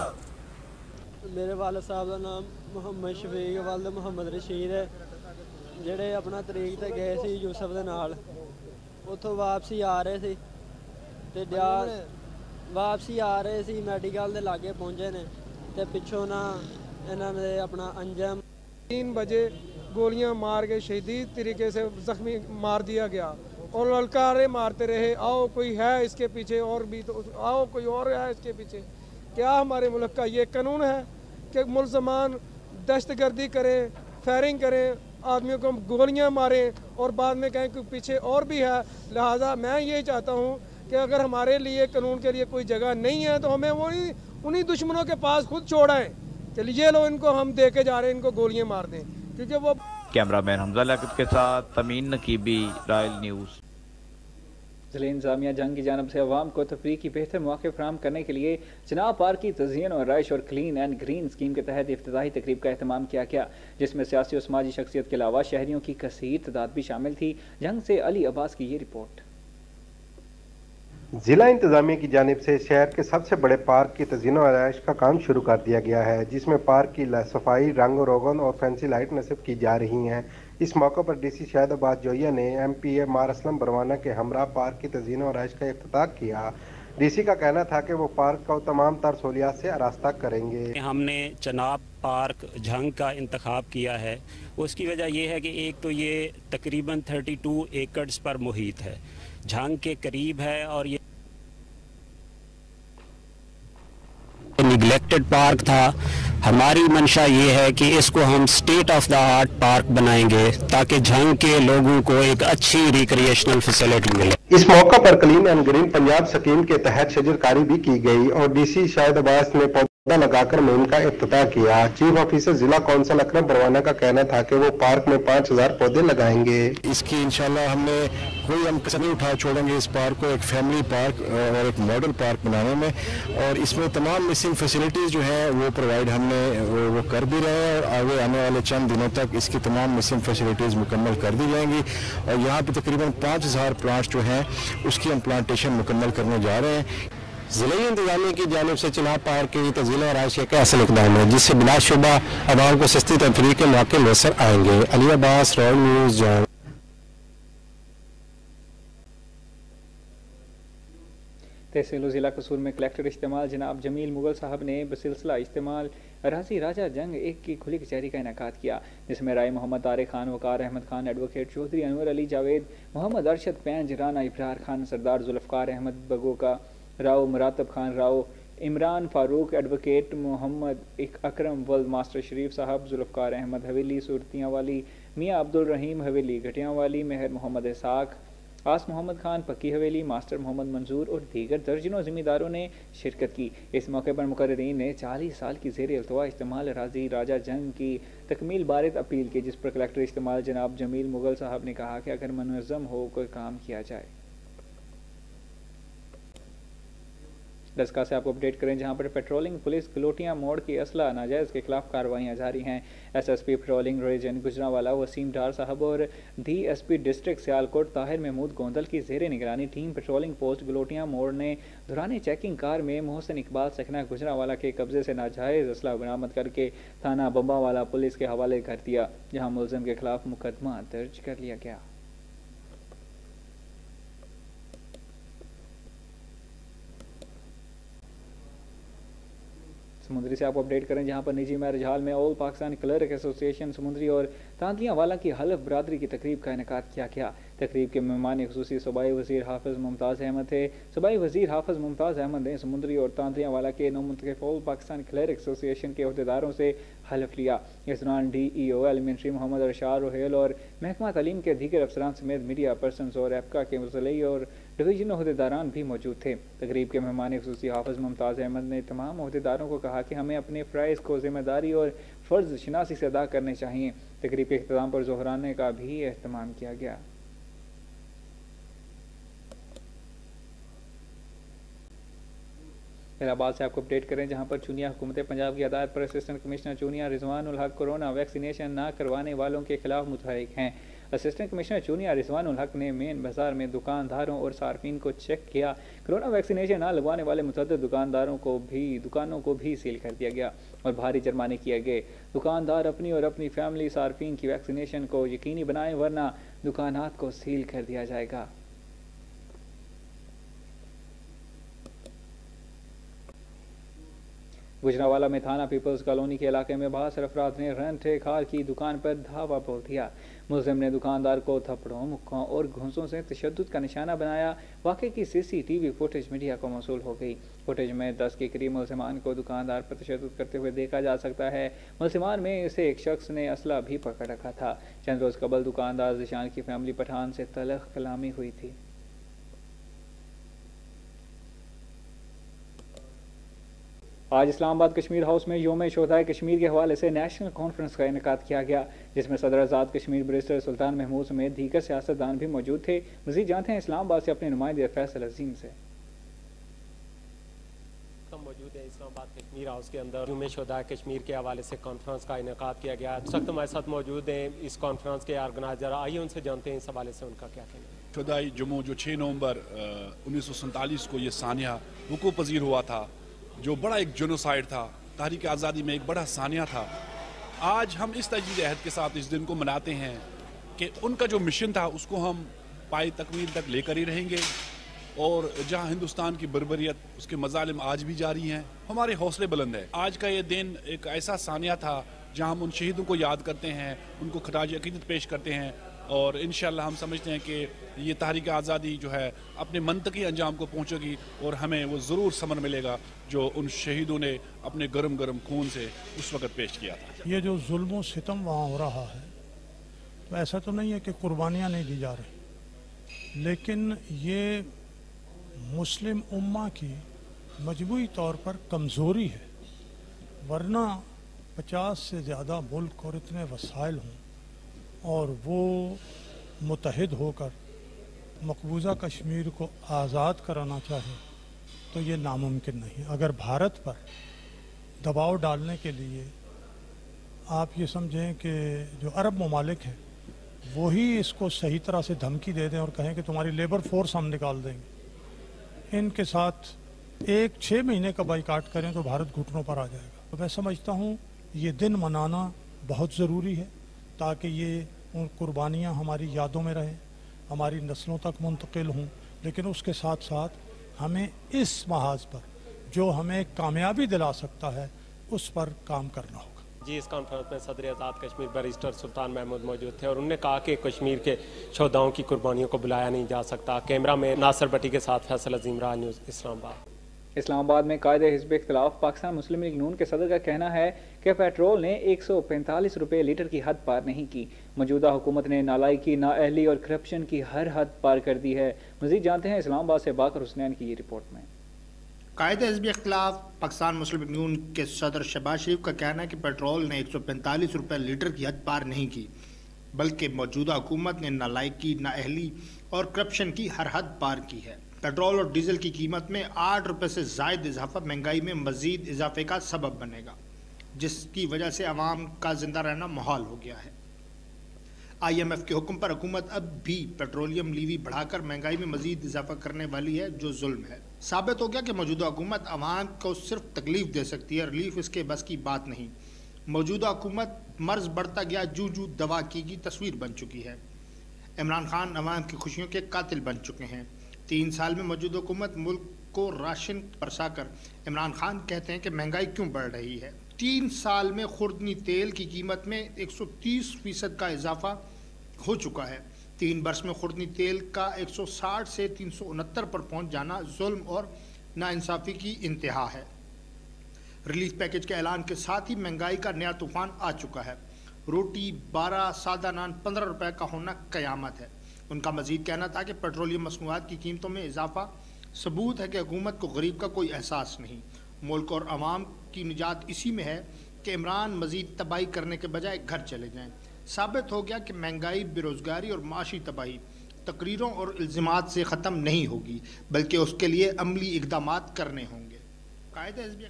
मेरे वाल साहब का नाम मुहम्मद शफीक वाल मुहम्मद रशीद है, ਜਿਹੜੇ अपना तरीक ਤੇ गए सी यूसफ ਦੇ ਨਾਲ ਉੱਥੋਂ वापसी आ रहे सी ਤੇ वापसी आ रहे सी मेडिकल ਦੇ ਲਾਗੇ पहुंचे ने ਤੇ ਪਿੱਛੋਂ ना इन्होंने अपना अंजम तीन बजे गोलियां मार के शहीदी तरीके से जख्मी मार दिया गया और ललकारे मारते रहे, आओ कोई है इसके पीछे और भी, तो आओ कोई और है इसके पीछे। क्या हमारे मुल्क का ये कानून है कि मुल्ज़मान दहशतगर्दी करें, फायरिंग करें, आदमियों को गोलियां मारें और बाद में कहें कि पीछे और भी है? लिहाजा मैं ये चाहता हूँ कि अगर हमारे लिए कानून के लिए कोई जगह नहीं है तो हमें वही उन्हीं दुश्मनों के पास खुद छोड़ाएं। चलिए लो इनको हम दे के जा रहे हैं, इनको गोलियां मार दें, क्योंकि वो। कैमरामैन हमजा लियाकत के साथ अमीन नकीबी, रॉयल न्यूज़। ज़िले इंतज़ामिया जंग की जानब से अवाम को तफरीह की बेहतर मौके फराहम करने के लिए चनाब पार्क की तज़यीन और राइश और क्लीन एंड ग्रीन स्कीम के तहत इफ्तिताही तकरीब का एहतमाम किया गया, जिसमें सियासी और समाजी शख्सियत के अलावा शहरियों की कसीर तादाद भी शामिल थी। जंग से अली अब्बास की ये रिपोर्ट। जिला इंतजामिया की जानिब से शहर के सबसे बड़े पार्क की तज़यीन और आराइश का काम शुरू कर दिया गया है, जिसमें पार्क की सफाई, रंग रोगन और फैंसी लाइट नस्ब की जा रही हैं। इस मौके पर डीसी शाहिद अब्बास जोइया ने एम पी ए मार असलम बरवाना के हमरा पार्क की तज़यीन और आराइश का इफ्तिताह किया। डीसी का कहना था कि वो पार्क को तमाम तर सहूलियात से आरास्ता करेंगे। हमने चनाब पार्क झंग का इंतखाब किया है, उसकी वजह यह है कि एक तो ये तकरीबन बत्तीस एकड़ पर मुहित है, झंग के करीब है और ये निगलेक्टेड पार्क था। हमारी मंशा ये है कि इसको हम state of the art park बनाएंगे ताकि झंग के लोगों को एक अच्छी रिक्रिएशनल फैसिलिटी मिले। इस मौका पर clean and green Punjab scheme के तहत शजरकारी भी की गई और डीसी शाहिद अब्बास ने पौधा लगाकर मुहिम का इफ्तिताह किया। चीफ ऑफिसर जिला कौंसिल अकरम बरवाना का कहना था कि वो पार्क में पाँच हजार पौधे लगाएंगे। इसकी इंशाल्लाह हमने कोई हम कसर नहीं उठा छोड़ेंगे इस पार्क को एक फैमिली पार्क और एक मॉडल पार्क बनाने में, और इसमें तमाम मिसिंग फैसिलिटीज जो है वो प्रोवाइड हमने वो, वो कर भी रहे हैं और आगे आने वाले चंद दिनों तक इसकी तमाम मिसिंग फैसिलिटीज मुकम्मल कर दी जाएंगी। और यहाँ पे तकरीबन पाँच हजार प्लांट्स जो हैं उसकी हम प्लांटेशन मुकम्मल करने जा रहे हैं। जिले इंतजामिया की जानिब से चनाब पार्क की तज़यीन और आराइश एक ऐसा इक़दाम है जिससे बिलाशुबा आवाम को सस्ती तफरीह के मौके मैसर आएंगे। अली अब्बास, रॉयल न्यूज़, जॉन। तहसील ज़िला कसूर में कलेक्टर इस्तेमाल जनाब जमील मुगल साहब ने बसिलसिला इस्तेमाल राजी राजा जंग एक की खुली कचहरी का इनेकाद किया, जिसमें राय मोहम्मद तारिक खान, वकार अहमद खान, एडवोकेट चौधरी अनवर अली जावेद, मोहम्मद अरशद पैंज, राना इब्रार खान, सरदार जुल्फ़कार अहमद बगोका राव, मुरातब खान राव, इमरान फारूक, एडवोकेट मोहम्मद अकरम वल्द, मास्टर शरीफ साहब, जुल्फ़कार अहमद हवेली सूरतियाँ वाली, मियाँ अब्दुल रहीम हवेली घटियाँ वाली, मेहर मोहम्मद इसाक, आस मोहम्मद खान पक्की हवेली, मास्टर मोहम्मद मंजूर और दीगर दर्जनों जिम्मेदारों ने शिरकत की। इस मौके पर मुकर्ररीन ने चालीस साल की ज़ेर अल्तवा इस्तेमाल राजी राजा जंग की तकमील बारित अपील की, जिस पर कलेक्टर इस्तेमाल जनाब जमील मुगल साहब ने कहा कि अगर मुनज़्ज़म हो कोई काम किया जाए। दसका से आपको अपडेट करें, जहां पर पेट्रोलिंग पुलिस गलोटियां मोड़ की असला नाजायज़ के खिलाफ कार्रवाइयां जारी हैं। SSP patrolling region Gujranwala Waseem Dar साहब और डीएसपी डिस्ट्रिक्ट सियालकोट ताहिर महमूद गोंदल की जेर निगरानी टीम पेट्रोलिंग पोस्ट गलोटियां मोड़ ने दौरान चेकिंग कार में मोहसिन इकबाल सकना गुजरांवाला के कब्जे से नाजायज़ असला बरामद करके थाना बम्बावाला पुलिस के हवाले कर दिया, जहाँ मुलजिम के खिलाफ मुकदमा दर्ज कर लिया गया। समुद्री से आपको अपडेट करें जहां पर निजी मैरिज हॉल में all Pakistan clerk association Samundri और तांतियां वाला की हल्फ बरादरी की तकरीब का इनेकाद किया गया। तकरीब के मेहमान खुसूसी सूबाई वज़ीर हाफिज़ मुमताज़ अहमद थे। सूबाई वज़ीर हाफिज़ मुमताज़ अहमद ने समुद्री और तांतियां वाला के नौमुंतखब ऑल पाकिस्तान क्लर्क एसोसिएशन के अहदेदारों से हल्फ लिया। इस दौरान D E O elementary Muhammad Arshad Rohail और महकमा तालीम के दीगर अफसरान समेत मीडिया पर्सन और एपका के मुसल्लई और डिवीजन अहदेदारान भी मौजूद थे। तकरीब के मेहमान खुसूसी हाफिज़ मुमताज़ अहमद ने तमाम अहदेदारों को कहा कि हमें अपने फ़राइज़ को जिम्मेदारी और फ़र्ज़ शनासी से अदा करने चाहिए। तकरीब के इख्तिताम पर ज़ोहराने का भी एहतमाम किया गया। इलाहाबाद से आपको अपडेट करें जहां पर चूनिया हुकूमत पंजाब की हदायत पर assistant commissioner Chunian Rizwan ul Haq corona vaccination न करवाने वालों के खिलाफ मुतहरिक हैं। असिस्टेंट कमिश्नर चूनिया रिजवान उल हक ने मेन बाजार में दुकानदारों और सार्फिन को चेक किया। कोरोना वैक्सीनेशन न लगवाने वाले मुतअद्दिद दुकानदारों को भी दुकानों को भी सील कर दिया गया और भारी जुर्माने किए गए। दुकानदार अपनी और अपनी फैमिली सार्फिन की वैक्सीनेशन को यकीनी बनाएं वरना दुकानात को सील कर दिया जाएगा। गुजरावाला में थाना पीपल्स कॉलोनी के इलाके में बाहर अफराद ने रंटे खार की दुकान पर धावा बोल दिया। मुलजिम ने दुकानदार को थप्पड़ों, मुक्कों और घूंसों से तशद्दुद का निशाना बनाया। वाक़े की सीसीटीवी फुटेज मीडिया को मौसूल हो गई। फुटेज में दस के करीब मुलजिमान को दुकानदार पर तशद्दुद करते हुए देखा जा सकता है। मुलजिमान में से एक शख्स ने असला भी पकड़ रखा था। चंद रोज़ कबल दुकानदार जिशान की फैमिली पठान से तलख कलामी हुई थी। आज इस्लामाबाद कश्मीर हाउस में योम शोहदाए कश्मीर के हवाले से नेशनल कॉन्फ्रेंस का इनेकाद किया गया, जिसमें सदर आज़ाद कश्मीर बैरिस्टर सुल्तान महमूद समेत दीगर सियासतदान भी मौजूद थे। मज़ीद जानते हैं इस्लामाबाद से अपने नुमाइंदे फैसल अजीम से। हम मौजूद है इस्लामाबाद कश्मीर हाउस के अंदर योम शोहदाए कश्मीर के हवाले से कॉन्फ्रेंस का इनेकाद किया गया। इस वक्त हमारे साथ मौजूद हैं इस कॉन्फ्रेंस के ऑर्गेनाइजर, आइए उनसे जानते हैं इस हवाले से उनका क्या कहना है। शोहदाए जम्मू जो छः नवंबर उन्नीस सौ सैंतालीस को ये सानिया वकूफ़ पजीर हुआ था, जो बड़ा एक जेनोसाइड था, तहरीक आज़ादी में एक बड़ा सानिया था। आज हम इस तजदीद अहद के साथ इस दिन को मनाते हैं कि उनका जो मिशन था उसको हम पाई तकमील तक लेकर ही रहेंगे और जहां हिंदुस्तान की बर्बरियत, उसके मजालिम आज भी जारी हैं, हमारे हौसले बुलंद है। आज का ये दिन एक ऐसा सानिया था जहां हम उन शहीदों को याद करते हैं, उनको खराज अकीदत पेश करते हैं और इंशाअल्लाह हम समझते हैं कि ये तहरीक आज़ादी जो है अपने मंतकी अंजाम को पहुंचेगी और हमें वो ज़रूर समन मिलेगा जो उन शहीदों ने अपने गर्म गर्म खून से उस वक़्त पेश किया था। ये जो जुल्म व सितम वहाँ हो रहा है, तो ऐसा तो नहीं है कि कुर्बानियाँ नहीं दी जा रही, लेकिन ये मुस्लिम उम्मा की मजमूई तौर पर कमज़ोरी है। वरना पचास से ज़्यादा मुल्क और इतने वसाइल हों और वो मुत्तहिद होकर मकबूजा कश्मीर को आज़ाद कराना चाहे तो ये नामुमकिन नहीं। अगर भारत पर दबाव डालने के लिए आप ये समझें कि जो अरब ममालिक हैं वही इसको सही तरह से धमकी दे दें और कहें कि तुम्हारी लेबर फोर्स हम निकाल देंगे, इनके साथ एक छः महीने का बाइकाट करें तो भारत घुटनों पर आ जाएगा। तो मैं समझता हूँ ये दिन मनाना बहुत ज़रूरी है ताकि ये उन कुर्बानियाँ हमारी यादों में रहें, हमारी नस्लों तक मुंतकिल हों, लेकिन उसके साथ साथ हमें इस महाज पर जो हमें कामयाबी दिला सकता है उस पर काम करना होगा। जी, इस कॉन्फ्रेंस में सदर आज़ाद कश्मीर बैरिस्टर सुल्तान महमूद मौजूद थे और उन्होंने कहा कि कश्मीर के शोहदाओं की कुर्बानियों को बुलाया नहीं जा सकता। कैमरा में नासिर भट्टी के साथ फैसल अजीम, राज न्यूज़, इस्लामाबाद। इस्लामाबाद में कायदे हिज़्ब इख्तिलाफ पाकिस्तान मुस्लिम लीग नून के सदर का कहना है कि पेट्रोल ने एक सौ पैंतालीस रुपये लीटर की हद पार नहीं की। मौजूदा हुकूमत ने नालायकी, नाअहली और करप्शन की हर हद पार कर दी है। मज़ीद जानते हैं इस्लामाबाद से बाकर हुसनैन की ये रिपोर्ट में। कायदे हिज़्ब इख्तिलाफ पाकिस्तान मुस्लिम लीग नून के सदर शहबाज शरीफ का कहना है कि पेट्रोल ने एक सौ पैंतालीस रुपये लीटर की हद पार नहीं की, बल्कि मौजूदा हुकूमत ने नालायकी, नाअहली और करप्शन की हर हद पार की है। पेट्रोल और डीजल की कीमत में आठ रुपये से ज़ायद इजाफा महंगाई में मज़ीद इजाफे का सबब बनेगा, जिसकी वजह से आवाम का जिंदा रहना मुहाल हो गया है। आई एम एफ के हुक्म पर हुकूमत अब भी पेट्रोलियम लीवी बढ़ाकर महंगाई में मज़ीद इजाफा करने वाली है, जो जुल्म है। साबित हो गया कि मौजूदा हुकूमत आवाम को सिर्फ तकलीफ दे सकती है, रिलीफ इसके बस की बात नहीं। मौजूदा हुकूमत मर्ज बढ़ता गया जू जू दवा की की तस्वीर बन चुकी है। इमरान खान अवाम की खुशियों के कातिल बन चुके हैं। तीन साल में मौजूदा हुकूमत मुल्क को राशन बरसाकर इमरान खान कहते हैं कि महंगाई क्यों बढ़ रही है। तीन साल में खुर्दनी तेल की कीमत में एक सौ तीस फीसद का इजाफा हो चुका है। तीन वर्ष में खुर्दनी तेल का एक सौ साठ से तीन सौ उनहत्तर पर पहुंच जाना जुल्म और नाइंसाफ़ी की इंतहा है। रिलीफ पैकेज के ऐलान के साथ ही महंगाई का नया तूफान आ चुका है। रोटी बारह, सादा नान पंद्रह रुपए का होना कयामत है। उनका मजीद कहना था कि पेट्रोलियम मसनूआत की कीमतों में इजाफा सबूत है कि हुकूमत को गरीब का कोई एहसास नहीं। मुल्क और अवाम की निजात इसी में है कि इमरान मजीद तबाही करने के बजाय घर चले जाएं। साबित हो गया कि महंगाई, बेरोज़गारी और माशी तबाही तकरीरों और इल्ज़ामात से ख़त्म नहीं होगी, बल्कि उसके लिए अमली इक़दामात करने होंगे। कायदे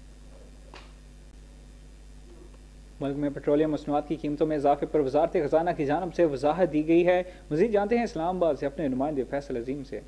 मुल्क में पेट्रोलियम मसनूआत की कीमतों में इजाफे पर वजारत ख़जाना की जानिब से वजाहत दी गई है। मज़ीद जानते हैं इस्लामाबाद से अपने नुमाइंदे फैसल अजीम से।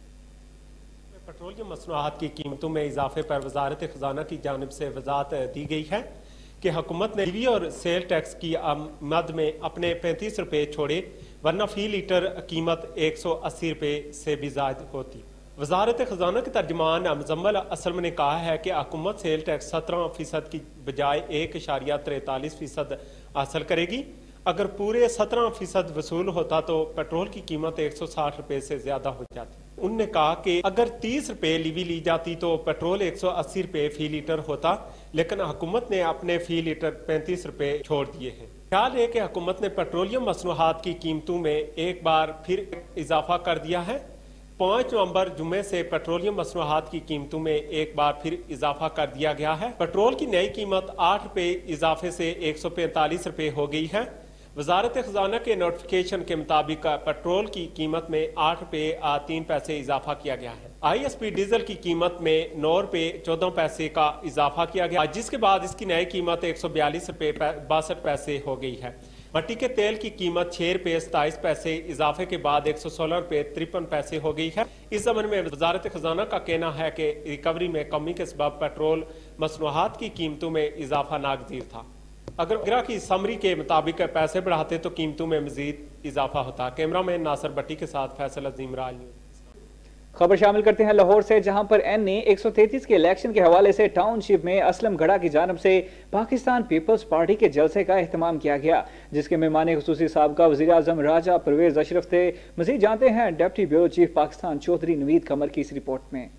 पेट्रोलियम मसनूआत की कीमतों में इजाफे पर वजारत ख़जाना की जानिब से वजाहत दी गई है कि हुकूमत ने ईवी और सेल टैक्स की मद में अपने पैंतीस रुपये छोड़े, वरना फी लीटर कीमत एक सौ अस्सी रुपये से भी ज़ायद होती। वजारत ख़जाना के तर्जमान मुजम्मल असलम ने कहा है कि हुकूमत सेल टैक्स सत्रह फीसद की बजाय एक इशारिया तैंतालीस फीसद हासिल करेगी। अगर पूरे सत्रह फीसद वसूल होता तो पेट्रोल की कीमत एक सौ साठ रुपये से ज़्यादा हो जाती। उनने कहा कि अगर तीस रुपये लीवी ली जाती तो पेट्रोल एक सौ अस्सी रुपये फी लीटर होता, लेकिन हुकूमत ने अपने फी लीटर पैंतीस रुपये छोड़ दिए हैं। ख्याल है कि हुकूमत ने पेट्रोलियम मसनूआत की कीमतों में एक बार फिर इजाफा कर दिया है। पाँच नवंबर जुम्मे से पेट्रोलियम मसनूआत की कीमतों में एक बार फिर इजाफा कर दिया गया है। पेट्रोल की नई कीमत आठ रुपये इजाफे से एक सौ पैंतालीस रुपये हो गई है। वजारत ख़जाना के नोटिफिकेशन के मुताबिक पेट्रोल की कीमत में आठ रुपये तीन पैसे इजाफा किया गया है। आई एस पी डीजल की कीमत में नौ रुपये चौदह पैसे का इजाफा किया गया, जिसके बाद इसकी नई कीमत एक सौ बयालीस रुपये बासठ पैसे हो गई है। मट्टी के तेल की कीमत छह रुपये सताईस पैसे इजाफे के बाद एक सौ सोलह रुपये तिरपन पैसे हो गई है। इस जमन में वजारत ख़जाना का कहना है कि रिकवरी में कमी के सबब पेट्रोल मसनूआत की कीमतों में इजाफा नागजीर था। अगर गिरा की समरी के मुताबिक पैसे बढ़ाते तो कीमतों में मजीद इजाफा होता। कैमरामैन नासर भट्टी के साथ फैसल अजीम राज न्यूज़। खबर शामिल करते हैं लाहौर से, जहां पर एन ने एक सौ तैंतीस के इलेक्शन के हवाले से टाउनशिप में असलम गढ़ा की जानब से पाकिस्तान पीपल्स पार्टी के जलसे का एहतमाम किया गया, जिसके मेहमान खुसूसी साबका वज़ीर आज़म राजा परवेज अशरफ थे। मज़ीद जानते हैं deputy bureau chief Pakistan Chaudhry Naveed Qamar की इस रिपोर्ट में।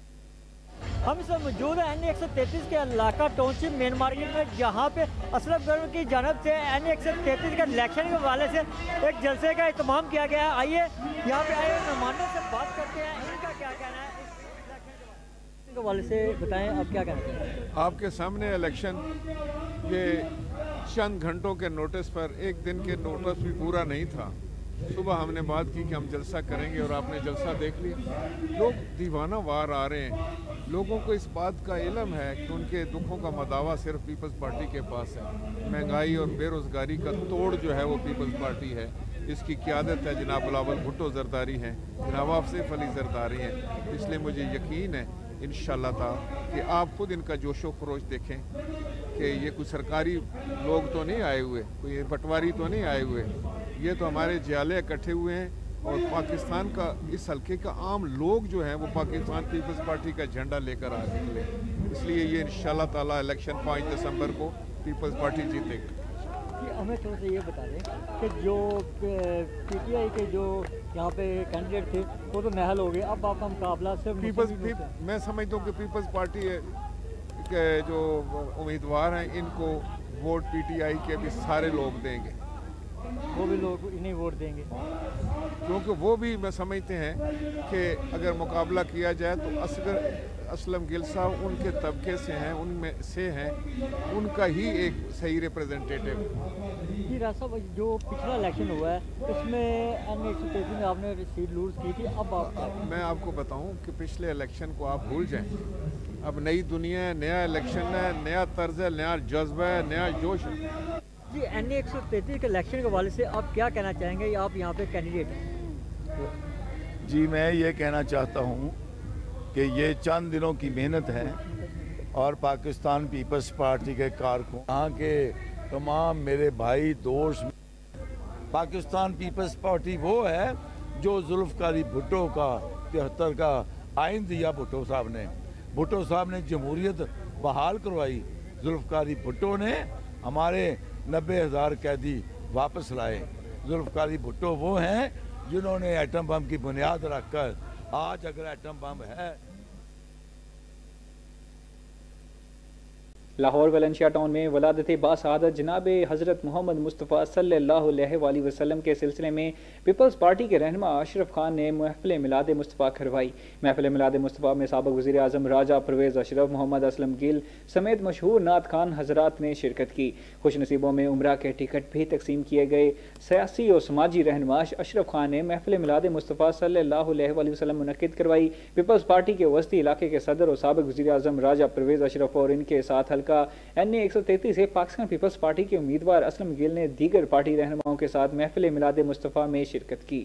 हम इस मौजूद है एन एक सौ तैंतीस के इलाका टाउनशिप मेन मार्केट में, जहाँ पे असलम गढ़ की जानब से एन एक सौ तैंतीस के इलेक्शन के हवाले से एक जलसे का एहतमाम किया गया है। आइए यहाँ पे आए मेहमानों से बात करते हैं, इनका क्या कहना है इस के हवाले से, बताएं आप क्या कहना चाहते हैं। आपके सामने इलेक्शन ये चंद घंटों के नोटिस पर, एक दिन के नोटिस भी पूरा नहीं था। सुबह हमने बात की कि हम जलसा करेंगे और आपने जलसा देख लिया। लोग दीवाना वार आ रहे हैं। लोगों को इस बात का इल्म है कि उनके दुखों का मदावा सिर्फ पीपल्स पार्टी के पास है। महंगाई और बेरोज़गारी का तोड़ जो है वो पीपल्स पार्टी है। इसकी क़यादत है जनाब बिलावल भुट्टो जरदारी हैं, जनाब आसिफ अली जरदारी हैं। इसलिए मुझे यकीन है इंशाअल्लाह ताला कि आप खुद इनका जोशो खरोश देखें कि ये कोई सरकारी लोग तो नहीं आए हुए, कोई पटवारी तो नहीं आए हुए, ये तो हमारे जियाले इकट्ठे हुए हैं और पाकिस्तान का इस हल्के का आम लोग जो हैं वो पाकिस्तान पीपल्स पार्टी का झंडा लेकर आ निकले। इसलिए ये इंशाअल्लाह ताला इलेक्शन पाँच दिसंबर को पीपल्स पार्टी जीतेगी। हमें थोड़ा सा ये बता दें कि जो पीटीआई के जो यहाँ पे कैंडिडेट थे वो तो महल हो गए, अब आपका मुकाबला सिर्फ पीपल्स पी, मैं समझता हूँ कि पीपल्स पार्टी के जो उम्मीदवार हैं इनको वोट पीटीआई के भी सारे लोग देंगे, वो भी लोग इन्हें वोट देंगे, क्योंकि वो भी मैं समझते हैं कि अगर मुकाबला किया जाए तो असगर असलम गिल साहब उनके तबके से हैं, उनमें से हैं, उनका ही एक सही रिप्रेजेंटेटिव। जी राज साहब, जो पिछला इलेक्शन हुआ है उसमें एन एक सौ तैंतीस में आपने सीट लूज की थी, अब आप मैं आपको बताऊं कि पिछले इलेक्शन को आप भूल जाएं। अब नई दुनिया है, नया इलेक्शन है, नया तर्ज है, नया जज्बा है, नया जोश है। जी एन एक सौ तैंतीस के इलेक्शन के हवाले से आप क्या कहना चाहेंगे, आप यहाँ पे कैंडिडेट हैं? जी मैं ये कहना चाहता हूँ कि ये चंद दिनों की मेहनत है और पाकिस्तान पीपल्स पार्टी के कारकुन, यहाँ के तमाम मेरे भाई दोस्त, पाकिस्तान पीपल्स पार्टी वो है जो जुल्फ़िकार भुट्टो का तिहत्तर का आइन दिया भुट्टो साहब ने। भुट्टो साहब ने जमहूरियत बहाल करवाई। जुल्फ़िकार भुट्टो ने हमारे नब्बे हज़ार कैदी वापस लाए। जुल्फ़िकार भुट्टो वो हैं जिन्होंने एटम बम की बुनियाद रखकर आज अगर एटम बम है। लाहौर वलेंशिया टाउन में वलादत बासआदत जनाब हज़रत मोहम्मद मुस्तफ़ा सल्लल्लाहु अलैहि वसल्लम के सिलसिले में पीपल्स पार्टी के रहनुमा अशरफ खान ने महफिल मिलाद मुस्तफ़ा करवाई। महफिल मिलाद मुस्तफ़ा में साबिक़ वज़ीर आज़म राजा परवेज़ अशरफ, मोहम्मद असलम गिल समेत मशहूर नात खान हजरात ने शिरकत की। खुश नसीबों में उम्रा के टिकट भी तकसीम किए गए। सियासी और समाजी रहनुमा अशरफ खान ने महफिल मिलाद मुस्तफ़ा सल्लल्लाहु अलैहि वसल्लम मुनक़िद करवाई। पीपल्स पार्टी के वस्ती इलाके के सदर और साबिक़ वज़ीर आज़म राजा परवेज़ अशरफ और इनके साथ हल्का एन ए एक सौ तैंतीस से पाकिस्तान पीपल्स पार्टी के उम्मीदवार असलम गिल ने दीगर पार्टी रहनुमाओं के साथ महफिल मिलाद मुस्तफ़ा में शिरकत की।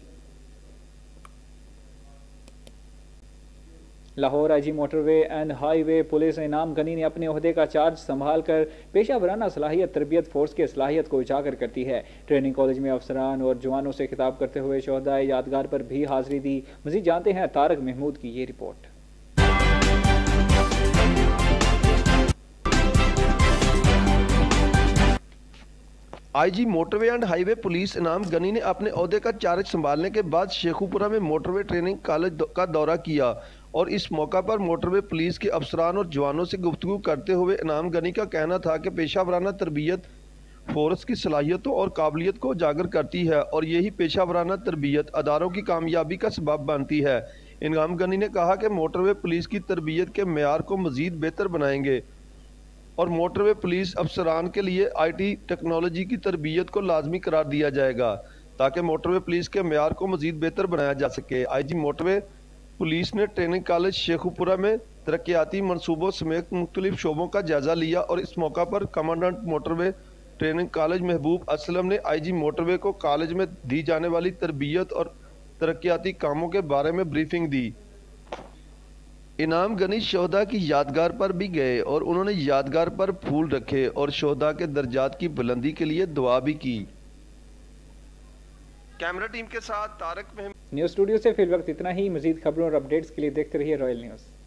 Lahore I G motorway and highway police Inam Ghani ने अपने ओहदे का चार्ज संभाल कर पेशा वराना सलाहियत तरबियत फोर्स की सलाहियत को उजागर करती है। ट्रेनिंग कॉलेज में अफसरान और जवानों से खिताब करते हुए शोहदाए यादगार पर भी हाजिरी दी। मजीद जानते हैं तारक महमूद की ये report. IG motorway and highway police Inam Ghani ने अपने ओहदे का चार्ज संभालने के बाद शेखुपुरा में मोटरवे ट्रेनिंग कॉलेज का दौरा किया और इस मौका पर मोटरवे पुलिस के अफसरान और जवानों से गुफ्तगू करते हुए इनाम गनी का कहना था कि पेशा वराना तरबियत फोर्स की सलाहियतों और काबिलियत को उजागर करती है और यही पेशा वराना तरबियत अदारों की कामयाबी का सबब बनती है। इनाम गनी ने कहा कि मोटरवे पुलिस की तरबियत के मेयार को मज़ीद बेहतर बनाएंगे और मोटरवे पुलिस अफसरान के लिए आईटी टेक्नोलॉजी की तरबियत को लाजमी करार दिया जाएगा ताकि मोटरवे पुलिस के मेयार को मज़ीद बेहतर बनाया जा सके। आईजी मोटरवे पुलिस ने ट्रेनिंग कॉलेज शेखुपुरा में तरक्याती मनसूबों समेत मुख्तलिफ शोबों का जायजा लिया और इस मौका पर कमांडेंट मोटरवे ट्रेनिंग कॉलेज महबूब असलम ने आईजी मोटरवे को कॉलेज में दी जाने वाली तरबियत और तरक्याती कामों के बारे में ब्रीफिंग दी। इनाम गनी शोहदा की यादगार पर भी गए और उन्होंने यादगार पर फूल रखे और शोहदा के दर्जात की बुलंदी के लिए दुआ भी की। कैमरा टीम के साथ तारक महमूद। न्यूज़ स्टूडियो से फिल वक्त इतना ही। मजीद खबरों और अपडेट्स के लिए देखते रहिए रॉयल न्यूज़।